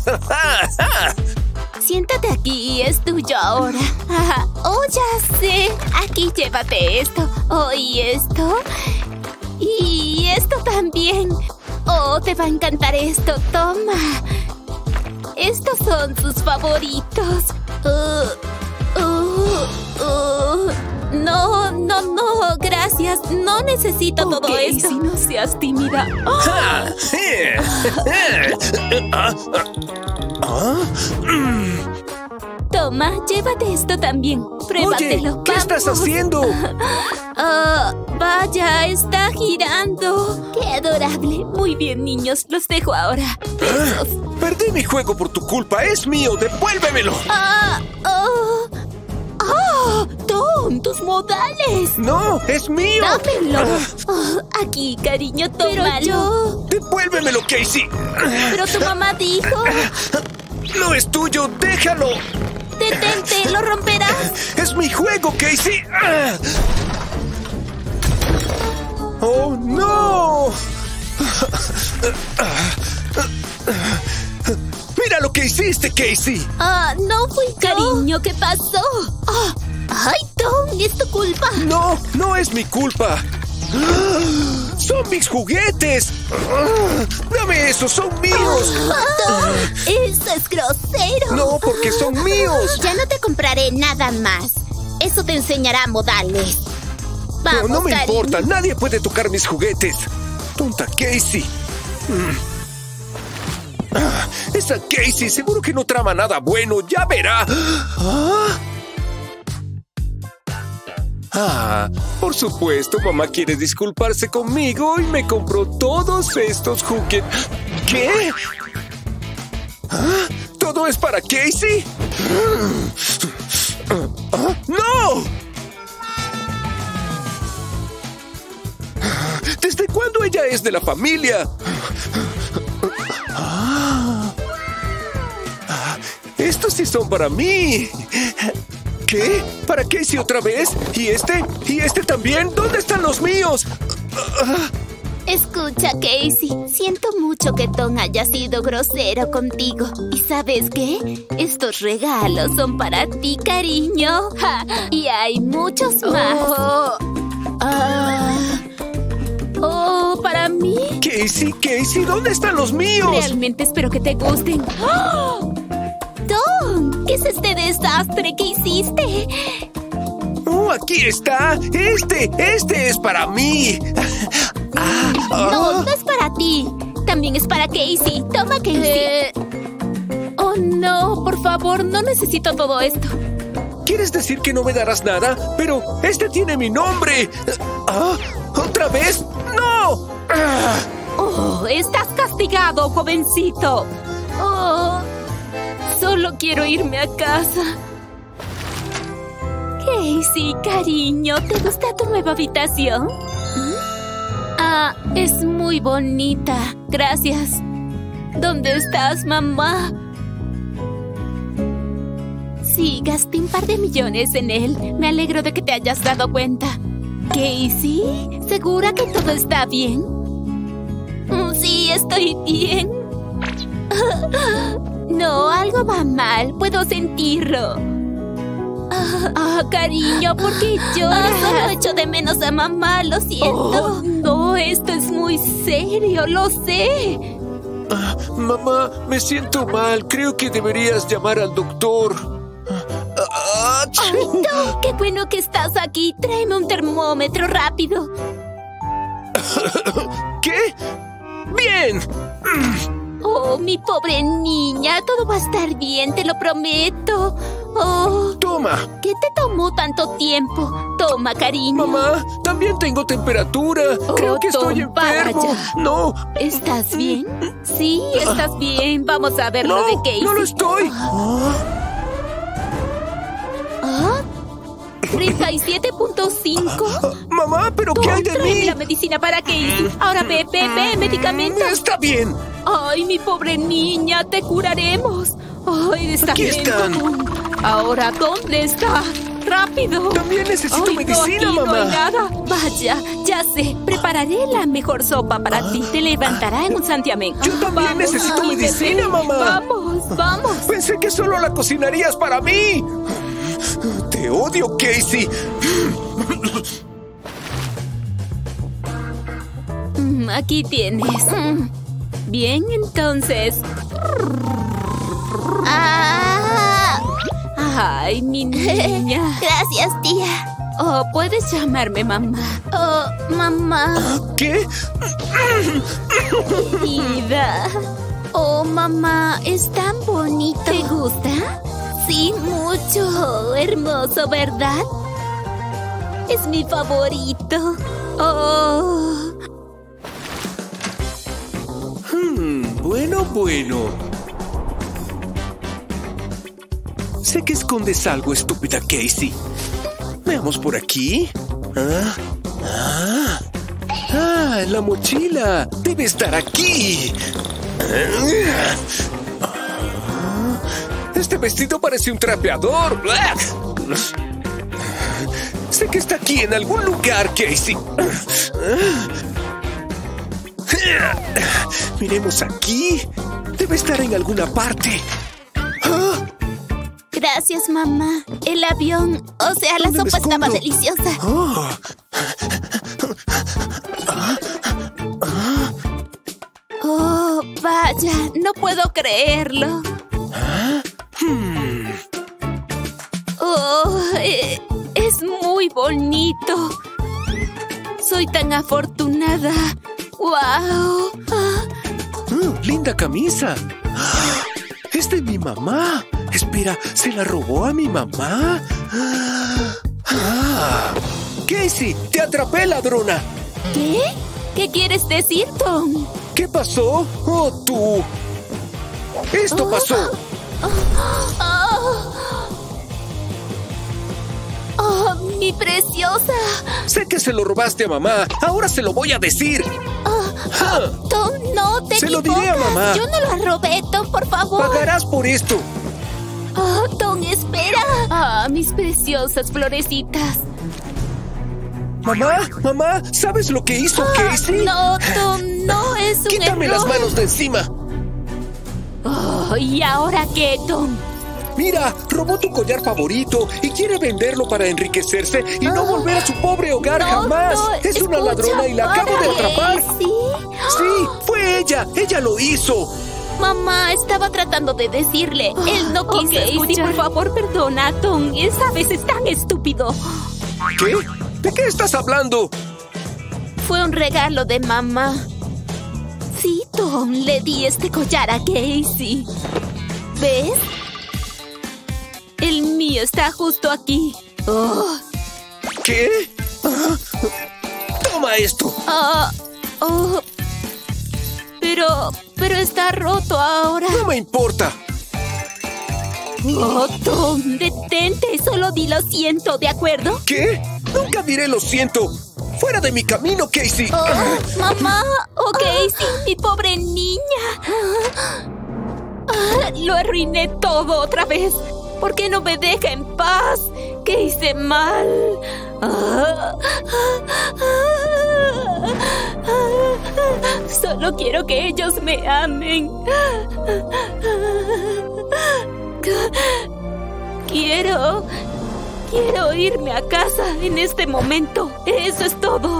Siéntate aquí, es tuyo ahora. Oh, ya sé. Aquí llévate esto. Oh, y esto. Y esto también. Oh, te va a encantar esto. Toma. Estos son sus favoritos. Uh, uh, uh. No, no, no, gracias. No necesito okay, todo esto. Si no seas tímida. Oh. Ah, eh, eh, eh, ah, ah, mm. Toma, llévate esto también. Pruébatelo. Oye, ¿qué Vamos. estás haciendo? Uh, vaya, está girando. Qué adorable. Muy bien, niños, los dejo ahora. Besos. Ah, perdí mi juego por tu culpa. Es mío. Devuélvemelo. Ah, oh. ¡Oh! ¡Tom! ¡Tus modales! ¡No! ¡Es mío! ¡Dámelo! Oh, aquí, cariño, tómalo. Pero yo... ¡Devuélvemelo, Casey! Pero tu mamá dijo... ¡No es tuyo! ¡Déjalo! ¡Detente! ¡Lo romperás! ¡Es mi juego, Casey! ¡Oh, no! ¡Mira lo que hiciste, Casey! Ah, no fui yo. Cariño, ¿qué pasó? Oh, ¡ay, Tom! ¿Es tu culpa? No, no es mi culpa. ¡Son mis juguetes! ¡Dame eso! ¡Son míos! Tom, eso es grosero. No, porque son míos. Ya no te compraré nada más. Eso te enseñará modales. Vamos, no, no me cariño. importa. Nadie puede tocar mis juguetes. Tonta Casey. Ah, esa Casey seguro que no trama nada bueno. ¡Ya verá! ¿Ah? Ah, por supuesto, mamá quiere disculparse conmigo y me compró todos estos juguetes. ¿Qué? ¿Ah? ¿Todo es para Casey? ¿Ah? ¡No! ¿Desde cuándo ella es de la familia? Ah, estos sí son para mí. ¿Qué? ¿Para Casey otra vez? ¿Y este? ¿Y este también? ¿Dónde están los míos? Escucha, Casey. Siento mucho que Tom haya sido grosero contigo. ¿Y sabes qué? Estos regalos son para ti, cariño. Ja, y hay muchos más. Oh, ah, oh, ¿para mí? Casey, Casey, ¿dónde están los míos? Realmente espero que te gusten. ¡Oh! ¡Tom! ¿Qué es este desastre que hiciste? ¡Oh, aquí está! ¡Este! ¡Este es para mí! Ah, oh. No, no es para ti. También es para Casey. Toma, Casey. Eh... Oh, no. Por favor, no necesito todo esto. ¿Quieres decir que no me darás nada? Pero este tiene mi nombre. ¿Ah? ¿Otra vez? ¡No! Ah. Oh, estás castigado, jovencito. Oh... Solo quiero irme a casa. Casey, cariño, ¿te gusta tu nueva habitación? ¿Mm? Ah, es muy bonita. Gracias. ¿Dónde estás, mamá? Sí, gasté un par de millones en él. Me alegro de que te hayas dado cuenta. Casey, ¿segura que todo está bien? Sí, estoy bien. No, algo va mal. Puedo sentirlo. Ah, ah, cariño, ¿por qué lloras? Solo echo de menos a mamá, lo siento. Oh, no, esto es muy serio, lo sé. Ah, mamá, me siento mal. Creo que deberías llamar al doctor. Ah, ¡ay, no! ¡Qué bueno que estás aquí! Tráeme un termómetro rápido. ¿Qué? ¡Bien! Oh, mi pobre niña. Todo va a estar bien, te lo prometo. Oh. Toma. ¿Qué te tomó tanto tiempo? Toma, cariño. Mamá, también tengo temperatura. Oh, Creo que estoy Tom, enfermo. vaya. No. ¿Estás bien? Sí, estás bien. Vamos a ver no, lo de Casey. No lo estoy. ¿Ah? ¿Ah? treinta y siete punto cinco. Mamá, ¿pero qué hay de mí? La medicina para Casey. Ahora ve, ve, ve, medicamento. Está bien. Ay, mi pobre niña, te curaremos. Ay, está Aquí bien. están. Ahora, ¿dónde está? ¡Rápido! También necesito Ay, medicina, no, aquí mamá. No hay nada. Vaya, ya sé. Prepararé la mejor sopa para ti. Te levantará en un santiamén. Yo también vamos, necesito mi medicina, bebé. mamá. Vamos, vamos. Pensé que solo la cocinarías para mí. Te odio, Casey. Mm, aquí tienes. Mm. Bien, entonces. Ah. Ay, mi niña. Gracias, tía. Oh, puedes llamarme mamá. Oh, mamá. ¿Qué? Vida. Oh, mamá, es tan bonito. ¿Te gusta? Sí, mucho. Oh, hermoso, ¿verdad? Es mi favorito. Oh. Hmm, bueno, bueno. Sé que escondes algo, estúpida Casey. Veamos por aquí. Ah, ah, ah, la mochila. Debe estar aquí. Este vestido parece un trapeador. Sé que está aquí en algún lugar, Casey. Miremos aquí. Debe estar en alguna parte. Gracias, mamá. El avión, o sea, la sopa estaba deliciosa. Oh. Oh, vaya, no puedo creerlo. Hmm. Oh, eh, es muy bonito. Soy tan afortunada. ¡Wow! Ah. Oh, linda camisa. Es de mi mamá. Espera, ¿se la robó a mi mamá? Ah. Casey, te atrapé, ladrona. ¿Qué? ¿Qué quieres decir, Tom? ¿Qué pasó? Oh, tú. Esto oh. pasó. Oh, oh. Oh, mi preciosa. Sé que se lo robaste a mamá. Ahora se lo voy a decir. Oh, ah. Tom, no te Se equivocas. lo diré a mamá. Yo no lo robé, Tom, por favor. Pagarás por esto. Oh, Tom, espera. Ah, mis preciosas florecitas. Mamá, mamá, ¿sabes lo que hizo ah, Casey? No, Tom, no es un Quítame error. las manos de encima. Oh, ¿y ahora qué, Tom? Mira, robó tu collar favorito y quiere venderlo para enriquecerse y no oh, volver a su pobre hogar no, jamás. No, es escucha, una ladrona y la acabo de atrapar. ¿Sí? Sí, fue ella. Ella lo hizo. Mamá, estaba tratando de decirle. Oh, Él no quiso okay, escuchar. Sí, por favor, perdona, Tom. Esta vez es tan estúpido. ¿Qué? ¿De qué estás hablando? Fue un regalo de mamá. Sí, Tom, le di este collar a Casey. ¿Ves? El mío está justo aquí. Oh. ¿Qué? Ah, toma esto. Ah, oh. Pero, pero está roto ahora. No me importa. Oh, Tom, detente. Solo di lo siento, ¿de acuerdo? ¿Qué? Nunca diré lo siento. ¡Fuera de mi camino, Casey! Oh, mamá. Oh, Casey, mi pobre niña. Ah, lo arruiné todo otra vez. ¿Por qué no me deja en paz? ¿Qué hice mal? Ah, ah, ah, ah, solo quiero que ellos me amen. Quiero Quiero irme a casa en este momento. Eso es todo.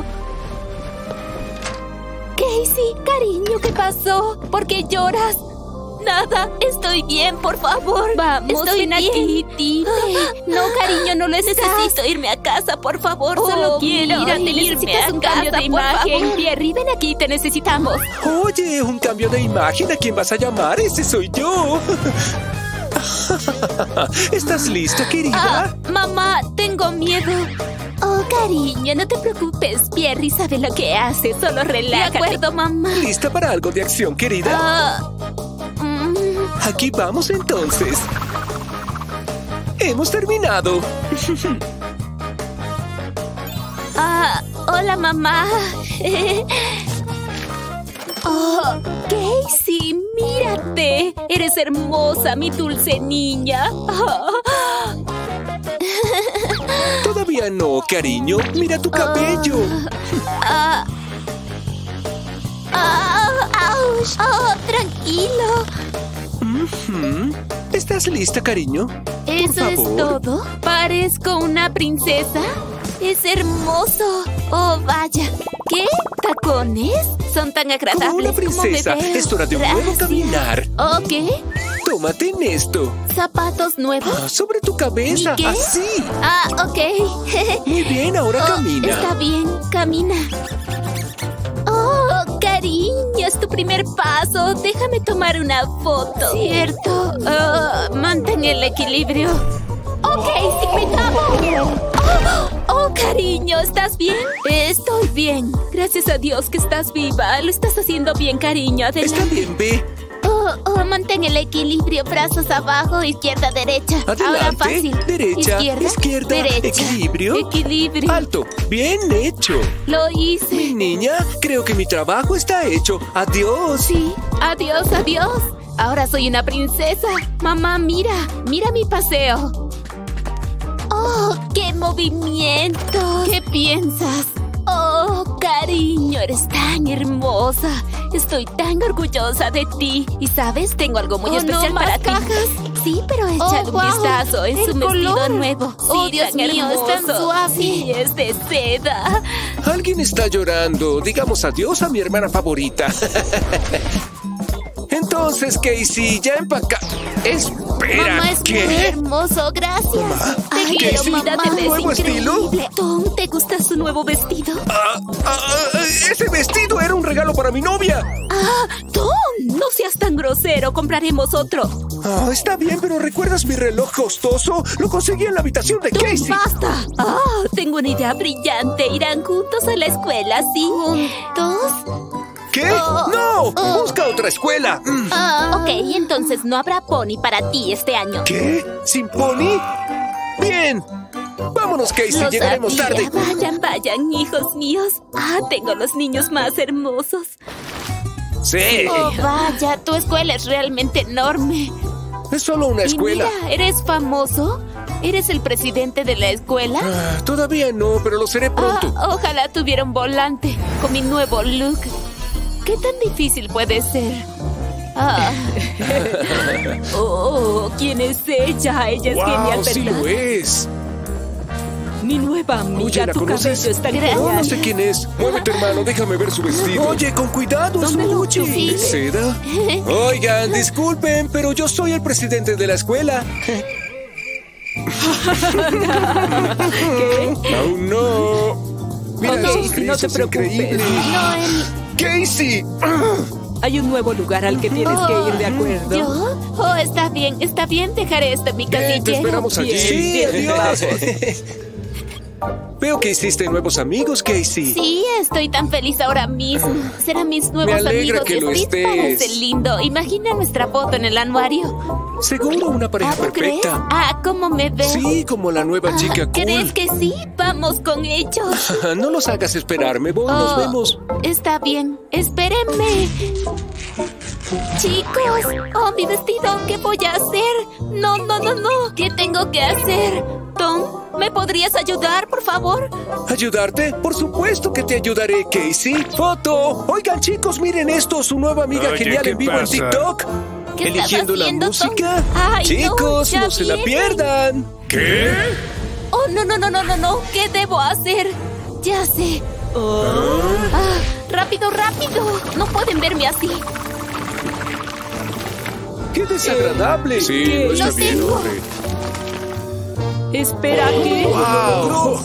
Casey, cariño, ¿qué pasó? ¿Por qué lloras? Nada, estoy bien, por favor. Vamos, estoy ven bien. Aquí, dime. No, cariño, no lo estás. Necesito irme a casa, por favor. Oh, Solo quiero mira, te necesitas un cambio de imagen. Pierre, ven aquí, te necesitamos. Oye, un cambio de imagen. ¿A quién vas a llamar? Ese soy yo. ¿Estás lista, querida? Ah, mamá, tengo miedo. Oh, cariño, no te preocupes. Pierre sabe lo que hace. Solo relájate. De acuerdo, mamá. ¿Lista para algo de acción, querida? Uh, mm. Aquí vamos, entonces. Hemos terminado. Ah, hola, mamá. Oh, Casey, mírate. Eres hermosa, mi dulce niña. Oh. Todavía no, cariño. Mira tu cabello. Ah. Ah, ouch. Oh, tranquilo. Mm-hmm. ¿Estás lista, cariño? ¿Eso es todo? ¿Parezco una princesa? Es hermoso. Oh, vaya. ¿Qué? ¿Tacones? Son tan agradables como una princesa. Como me veo. Es hora de un nuevo caminar. ¿Oh, qué? Tómate en esto. ¿Zapatos nuevos? Ah, sobre tu cabeza. ¿Y qué? Así. Ah, ok. Muy bien, ahora oh, camina. Está bien, camina. Oh, cariño, es tu primer paso. Déjame tomar una foto. Cierto. Oh, mantén el equilibrio. Ok, sí, me tamo. Oh, oh, cariño, ¿estás bien? Estoy bien. Gracias a Dios que estás viva. Lo estás haciendo bien, cariño. Adelante. Está bien, ve. Oh, oh, mantén el equilibrio. Brazos abajo, izquierda, derecha. Adelante. Ahora fácil. Derecha, izquierda, izquierda, derecha. Equilibrio. Equilibrio. Alto. Bien hecho. Lo hice. Mi niña, creo que mi trabajo está hecho. Adiós. Sí. Adiós, adiós. Ahora soy una princesa. Mamá, mira. Mira mi paseo. ¡Oh, qué movimiento! ¿Qué piensas? ¡Oh, cariño! Eres tan hermosa. Estoy tan orgullosa de ti. Y ¿sabes? Tengo algo muy oh, especial no, para ¿más cajas? ti. Sí, pero échale oh, un wow. vistazo. Es El un color. vestido nuevo. Sí, oh, Dios tan mío, hermoso. es tan suave. Sí, es de seda. Alguien está llorando. Digamos adiós a mi hermana favorita. Entonces, Casey, ya empaca... Espera, Mamá, es ¿qué? muy hermoso, gracias. Mamá, Ay, ¿qué? pero mira, te ¿Un ves nuevo estilo? increíble. Tom, ¿te gusta su nuevo vestido? Ah, ah, ¡Ese vestido era un regalo para mi novia! ¡Ah, Tom! No seas tan grosero, compraremos otro. Ah, está bien, pero ¿recuerdas mi reloj costoso? Lo conseguí en la habitación de Tom, Casey. ¡basta! Ah, tengo una idea brillante. Irán juntos a la escuela, ¿sí? ¿Juntos? ¿Qué? Oh, ¡No! oh. ¡Busca otra escuela! Ah, ok, entonces no habrá pony para ti este año. ¿Qué? ¿Sin pony? ¡Bien! Vámonos, Casey, Lo llegaremos sabía. tarde. Vayan, vayan, hijos míos. Ah, tengo los niños más hermosos. Sí. Oh, vaya, tu escuela es realmente enorme. Es solo una escuela. Y mira, ¿eres famoso? ¿Eres el presidente de la escuela? Ah, todavía no, pero lo seré pronto. Ah, ojalá tuviera un volante con mi nuevo look. ¿Qué tan difícil puede ser? Ah. Oh, ¿quién es ella? Ella es wow, genial, ¿verdad? Sí lo es. Mi nueva amiga, Oye, ¿la tu conoces? cabello está No, genial. no sé quién es. Muévete, hermano, déjame ver su vestido. Oye, con cuidado, es ¿Dónde lo mucho. vi? ¿De seda? Oigan, disculpen, pero yo soy el presidente de la escuela. ¿Qué? Aún no. Mira Ok, esos si no te rizos preocupes. increíbles. No, él... ¡Casey! Hay un nuevo lugar al que tienes que ir, ¿de acuerdo? ¿Yo? Oh, está bien, está bien. Dejaré esto en mi Ven, te casillero. esperamos allí. Bien, Sí, bien, adiós. vamos. Veo que hiciste nuevos amigos, Casey. Sí, estoy tan feliz ahora mismo. Serán mis nuevos Me alegra amigos. que lo Steve estés. parece lindo. Imagina nuestra foto en el anuario. Seguro una pareja ¿Ah, ¿tú crees? perfecta. Ah, ¿cómo me veo? Sí, como la nueva Ah, chica cool. ¿Crees que sí? Vamos con ellos. No los hagas esperar, me voy, nos Oh, vemos. Está bien. Espérenme. Chicos, oh, mi vestido, ¿qué voy a hacer? No, no, no, no. ¿Qué tengo que hacer? Tom, ¿me podrías ayudar, por favor? ¿Ayudarte? Por supuesto que te ayudaré, Casey. ¡Foto! Oigan, chicos, miren esto. Su nueva amiga Oye, genial ¿qué en vivo pasa? en TikTok. ¿Qué estás Eligiendo la haciendo, música. Tom? Ay, no, Chicos, ya no se la vienen. pierdan. ¿Qué? Oh, no, no, no, no, no, no. ¿Qué debo hacer? Ya sé. Ah, rápido, rápido. No pueden verme así. ¡Qué desagradable! Sí, ¿Qué? no está Lo bien, tengo. hombre. Espera, ¿qué? ¡Wow!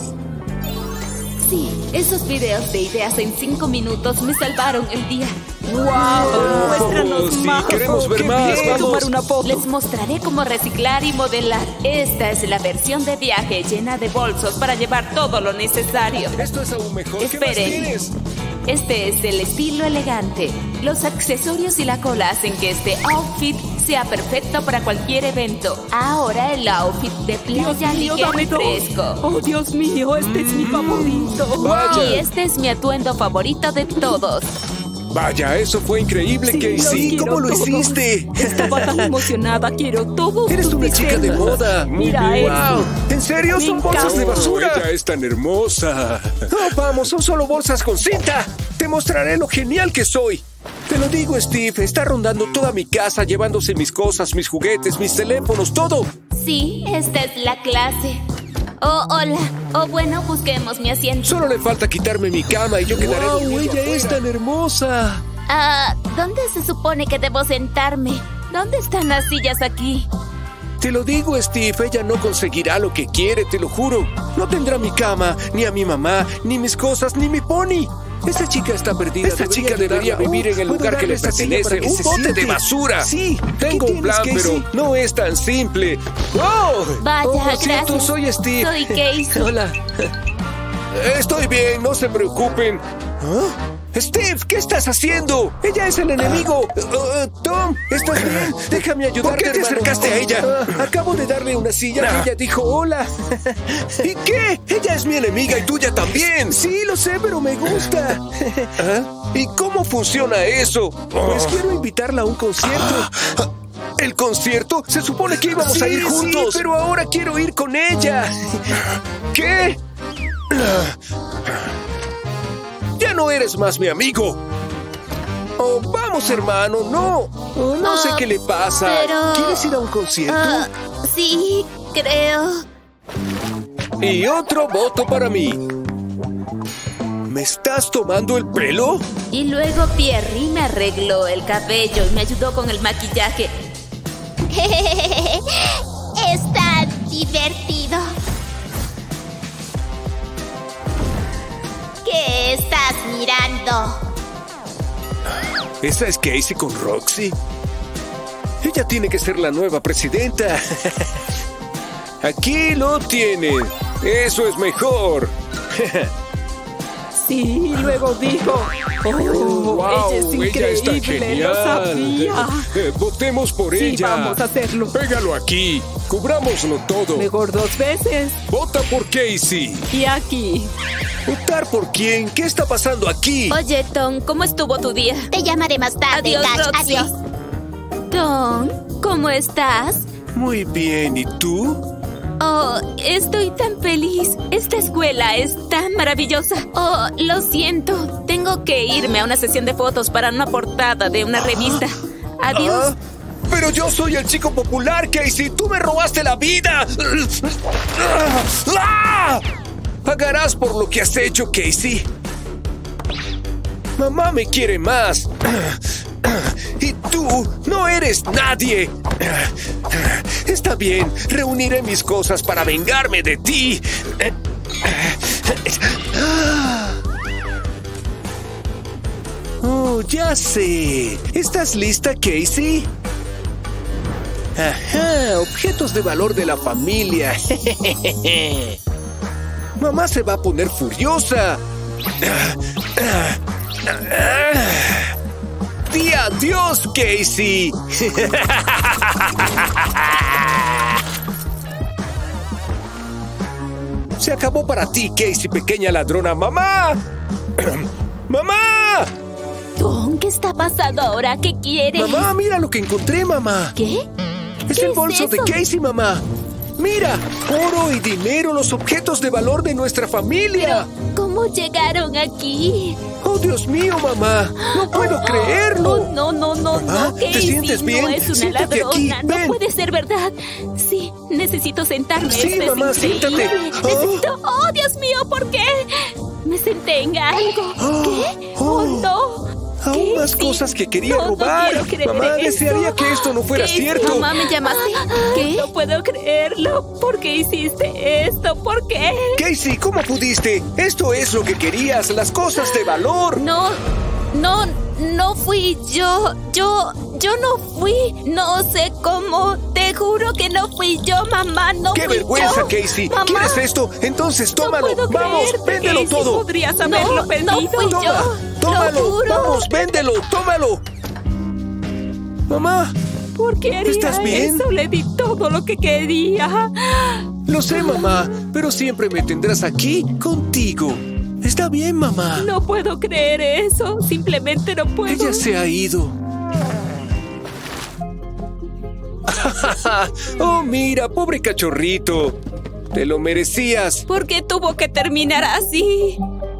Sí, esos videos de ideas en cinco minutos me salvaron el día. ¡Wow! Muéstranos sí, más. queremos ver ¡Qué más, bien! vamos. Tomar una foto. Les mostraré cómo reciclar y modelar. Esta es la versión de viaje llena de bolsos para llevar todo lo necesario. Esto es aún mejor. ¿Qué más Esperen. tienes? Este es el estilo elegante. Los accesorios y la cola hacen que este outfit sea perfecto para cualquier evento. Ahora el outfit de playa Dios mío, ligero dame y dos. fresco. Oh, Dios mío, este es mi favorito. Vaya. Y este es mi atuendo favorito de todos. Vaya, eso fue increíble, Sí, Casey. los quiero ¿Cómo lo todos. hiciste? Estaba tan emocionada, quiero todos Eres tus una chica de diseños. moda. Muy Mira bien. esto. Wow. ¿En serio? Me Son bolsas de encanta. basura. Ella es tan hermosa. No, vamos, son solo bolsas con cinta. Te mostraré lo genial que soy. Te lo digo, Steve, está rondando toda mi casa, llevándose mis cosas, mis juguetes, mis teléfonos, todo. Sí, esta es la clase. Oh, hola. Oh, bueno, busquemos mi asiento. Solo le falta quitarme mi cama y yo quedaré Wow, durmiendo ella afuera. es tan hermosa. Ah, ¿dónde se supone que debo sentarme? ¿Dónde están las sillas aquí? Te lo digo, Steve, ella no conseguirá lo que quiere, te lo juro. No tendrá mi cama, ni a mi mamá, ni mis cosas, ni mi pony. Esa chica está perdida. Esta chica debería vivir en el lugar que le pertenece, un bote de basura. Sí, Tengo un plan, pero no es tan simple. ¡Wow! Vaya, Oh, lo siento, gracias. soy Steve. Soy Casey. Hola. Estoy bien, no se preocupen. ¿Ah? Steve, ¿qué estás haciendo? Ella es el enemigo. Uh, uh, Tom, ¿estás bien? Déjame ayudarte, ¿Por qué te hermano. acercaste a ella? Ah, acabo de darle una silla Ah. y ella dijo hola. ¿Y qué? Ella es mi enemiga y tuya también. Sí, lo sé, pero me gusta. ¿Ah? ¿Y cómo funciona eso? Pues quiero invitarla a un concierto. ¿El concierto? Se supone que íbamos Sí, a ir sí, juntos. pero ahora quiero ir con ella. ¿Qué? Ya no eres más mi amigo. Oh, vamos, hermano, no. Oh, no sé Ah, qué le pasa. pero- ¿Quieres ir a un concierto? Ah, sí, creo. Y otro voto para mí. ¿Me estás tomando el pelo? Y luego Pierre me arregló el cabello y me ayudó con el maquillaje. Está divertido. ¿Qué estás mirando? ¿Esa es Casey con Roxy? Ella tiene que ser la nueva presidenta. Aquí lo tienen. Eso es mejor. Sí, luego dijo. Oh, Wow, ella es increíble, ella está genial. lo sabía. Eh, votemos por Sí, ella. vamos a hacerlo. Pégalo aquí. Cubrámoslo todo. Mejor dos veces. Vota por Casey. Y aquí. ¿Votar por quién? ¿Qué está pasando aquí? Oye, Tom, ¿cómo estuvo tu día? Te llamaré más tarde, Adiós, Gach. Roxy. Adiós. Tom, ¿cómo estás? Muy bien, ¿y tú? Oh, estoy tan feliz. Esta escuela es tan maravillosa. Oh, lo siento. Tengo que irme a una sesión de fotos para una portada de una revista. Adiós. Ah, pero yo soy el chico popular, Casey. Tú me robaste la vida. ¡Ah! Pagarás por lo que has hecho, Casey. Mamá me quiere más. Y tú no eres nadie. Está bien, reuniré mis cosas para vengarme de ti. Oh, ya sé. ¿Estás lista, Casey? Ajá, objetos de valor de la familia. Mamá se va a poner furiosa. ¡Di adiós, Casey! Se acabó para ti, Casey, pequeña ladrona. ¡Mamá! ¡Mamá! Tom, ¿qué está pasando ahora? ¿Qué quieres? Mamá, mira lo que encontré, mamá. ¿Qué? Es ¿Qué el es bolso de eso? Casey, mamá. Mira, oro y dinero, los objetos de valor de nuestra familia. ¿Cómo llegaron aquí? Oh, Dios mío, mamá. No puedo Oh, creerlo. no, no, no, no, Mamá, ¿te Casey, sientes bien? no es una Siéntate aquí, ladrona. No ven. puede ser verdad. Sí, necesito necesito sentarme. Sí, Esto es mamá, increíble. siéntate. Necesito... ¡Oh, Dios mío! ¿Por qué? Me senté en algo. ¿Qué? ¡Oh, no! Aún más cosas que quería No, no robar. quiero creer Mamá, eso. desearía que esto no fuera ¿Qué? cierto. Mamá, ¿me llamaste? ¿Qué? No puedo creerlo. ¿Por qué hiciste esto? ¿Por qué? Casey, ¿cómo pudiste? Esto es lo que querías, las cosas de valor. No, no, no fui yo. Yo, yo no fui. No sé cómo. Te juro que no fui yo, mamá. No ¡Qué fui vergüenza, yo. Casey! Mamá. ¿Quieres esto? Entonces tómalo. No puedo Vamos, creerte, véndelo Casey. todo. Podrías haberlo No, pedido. no fui Toma, yo. tómalo. Lo juro. Vamos, véndelo, tómalo. Mamá, ¿Por qué haría ¿estás bien? eso? Le di todo lo que quería. lo sé, mamá, pero siempre me tendrás aquí contigo. Está bien, mamá. No puedo creer eso. Simplemente no puedo. Ella se ha ido. Oh, mira, pobre cachorrito. Te lo merecías. ¿Por qué tuvo que terminar así?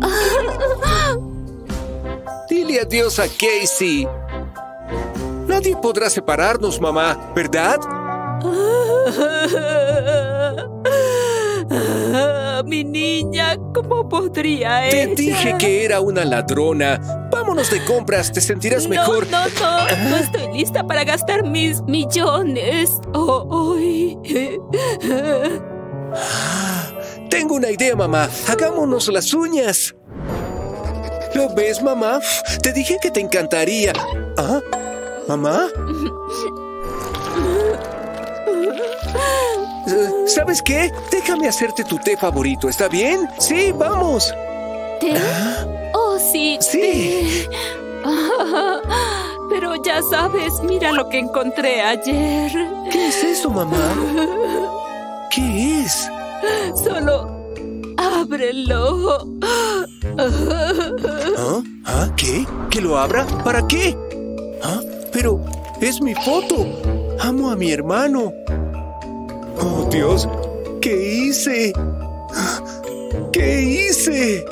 Dile adiós a Casey. Nadie podrá separarnos, mamá, ¿verdad? Mi niña, ¿cómo podría Te ella? dije que era una ladrona. Vámonos de compras, te sentirás mejor. No, no, no, no estoy lista para gastar mis millones. Oh, hoy. Tengo una idea, mamá. Hagámonos las uñas. ¿Lo ves, mamá? Te dije que te encantaría. ¿Ah? ¿Mamá? ¿Sabes qué? Déjame hacerte tu té favorito, ¿está bien? Sí, vamos. ¿Té? Oh, sí. Sí. té. Pero ya sabes, mira lo que encontré ayer. ¿Qué es eso, mamá? ¿Qué es? Solo ábrelo. ¿Ah? ¿Ah? ¿Qué? ¿Que lo abra? ¿Para qué? ¿Ah? Pero es mi foto. Amo a mi hermano. Oh, Dios. ¿Qué hice? ¿Qué hice?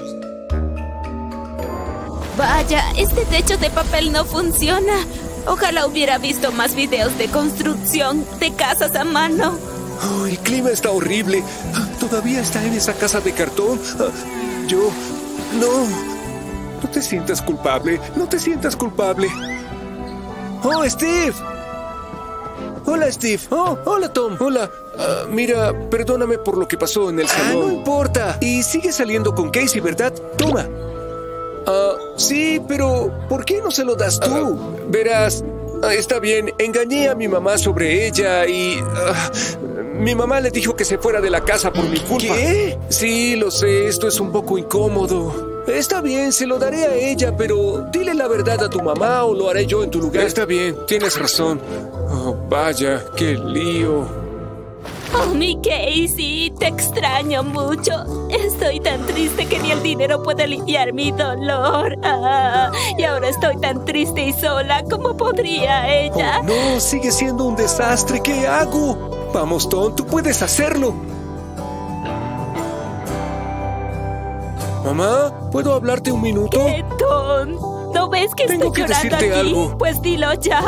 Vaya, este techo de papel no funciona. Ojalá hubiera visto más videos de construcción de casas a mano. Oh, el clima está horrible. ¿Todavía está en esa casa de cartón? Yo... No. No te sientas culpable. No te sientas culpable. ¡Oh, Steve! Hola, Steve. Oh, hola, Tom. Hola. Uh, mira, perdóname por lo que pasó en el salón. Ah, no importa. Y sigue saliendo con Casey, ¿verdad? Toma. Uh, sí, pero ¿por qué no se lo das tú? Uh, verás, uh, está bien. Engañé a mi mamá sobre ella y... Uh, mi mamá le dijo que se fuera de la casa por mi culpa. ¿Qué? Sí, lo sé. Esto es un poco incómodo. Está bien, se lo daré a ella, pero dile la verdad a tu mamá o lo haré yo en tu lugar. Está bien, tienes razón. Oh, vaya, qué lío. Oh, mi Casey, te extraño mucho. Estoy tan triste que ni el dinero puede aliviar mi dolor. Ah, y ahora estoy tan triste y sola. ¿Cómo podría ella? Oh, no, sigue siendo un desastre. ¿Qué hago? Vamos, Tom, tú puedes hacerlo. Mamá, ¿puedo hablarte un minuto? ¿Qué, Tom? ¿No ves que Tengo estoy que llorando decirte aquí? algo. Pues dilo ya.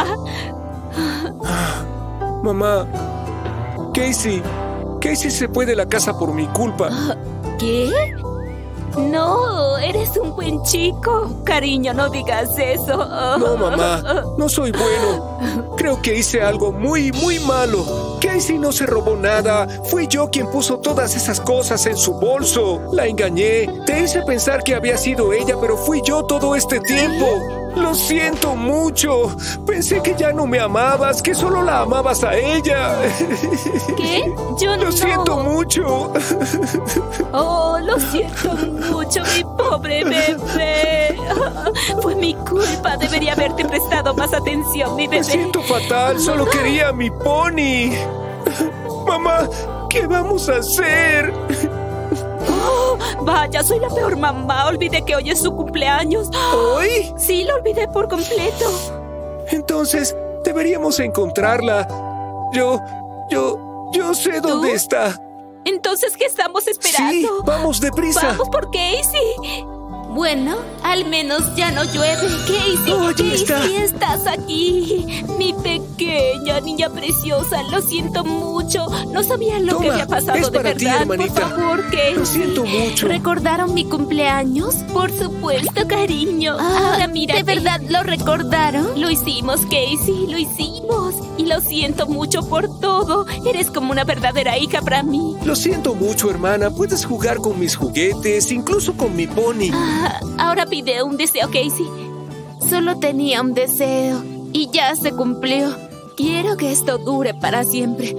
Mamá, Casey, Casey se fue de la casa por mi culpa. ¿Qué? No, eres un buen chico. Cariño, no digas eso. No, mamá, no soy bueno. Creo que hice algo muy, muy malo. Casey no se robó nada. Fui yo quien puso todas esas cosas en su bolso. La engañé. Te hice pensar que había sido ella, pero fui yo todo este tiempo. Lo siento mucho. Pensé que ya no me amabas, que solo la amabas a ella. ¿Qué? Yo no. Lo siento mucho. Oh, lo siento mucho, mi pobre bebé. Fue mi culpa. Debería haberte prestado más atención, mi bebé. Me siento fatal. Solo quería a mi pony. Mamá, ¿qué vamos a hacer? Oh, vaya, soy la peor mamá. Olvidé que hoy es su cumpleaños. ¿Hoy? Sí, lo olvidé por completo. Entonces, deberíamos encontrarla. Yo, yo, yo sé dónde ¿Tú? está. Entonces, ¿qué estamos esperando? Sí, vamos deprisa. Vamos por Casey. Bueno, al menos ya no llueve. Casey, Oh, allí está. Casey, estás aquí. Mi pequeña niña preciosa, lo siento mucho. No sabía lo Toma, que había pasado es de para ti, verdad. hermanita. Por favor, Casey. Lo siento mucho. ¿Recordaron mi cumpleaños? Por supuesto, cariño. Ahora mira. ¿De verdad lo recordaron? Lo hicimos, Casey, lo hicimos. Y lo siento mucho por todo. Eres como una verdadera hija para mí. Lo siento mucho, hermana. Puedes jugar con mis juguetes, incluso con mi pony. Ah, ahora pide un deseo, Casey. Solo tenía un deseo y ya se cumplió. Quiero que esto dure para siempre.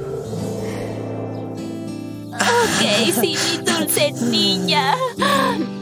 Oh, Casey, mi dulce niña.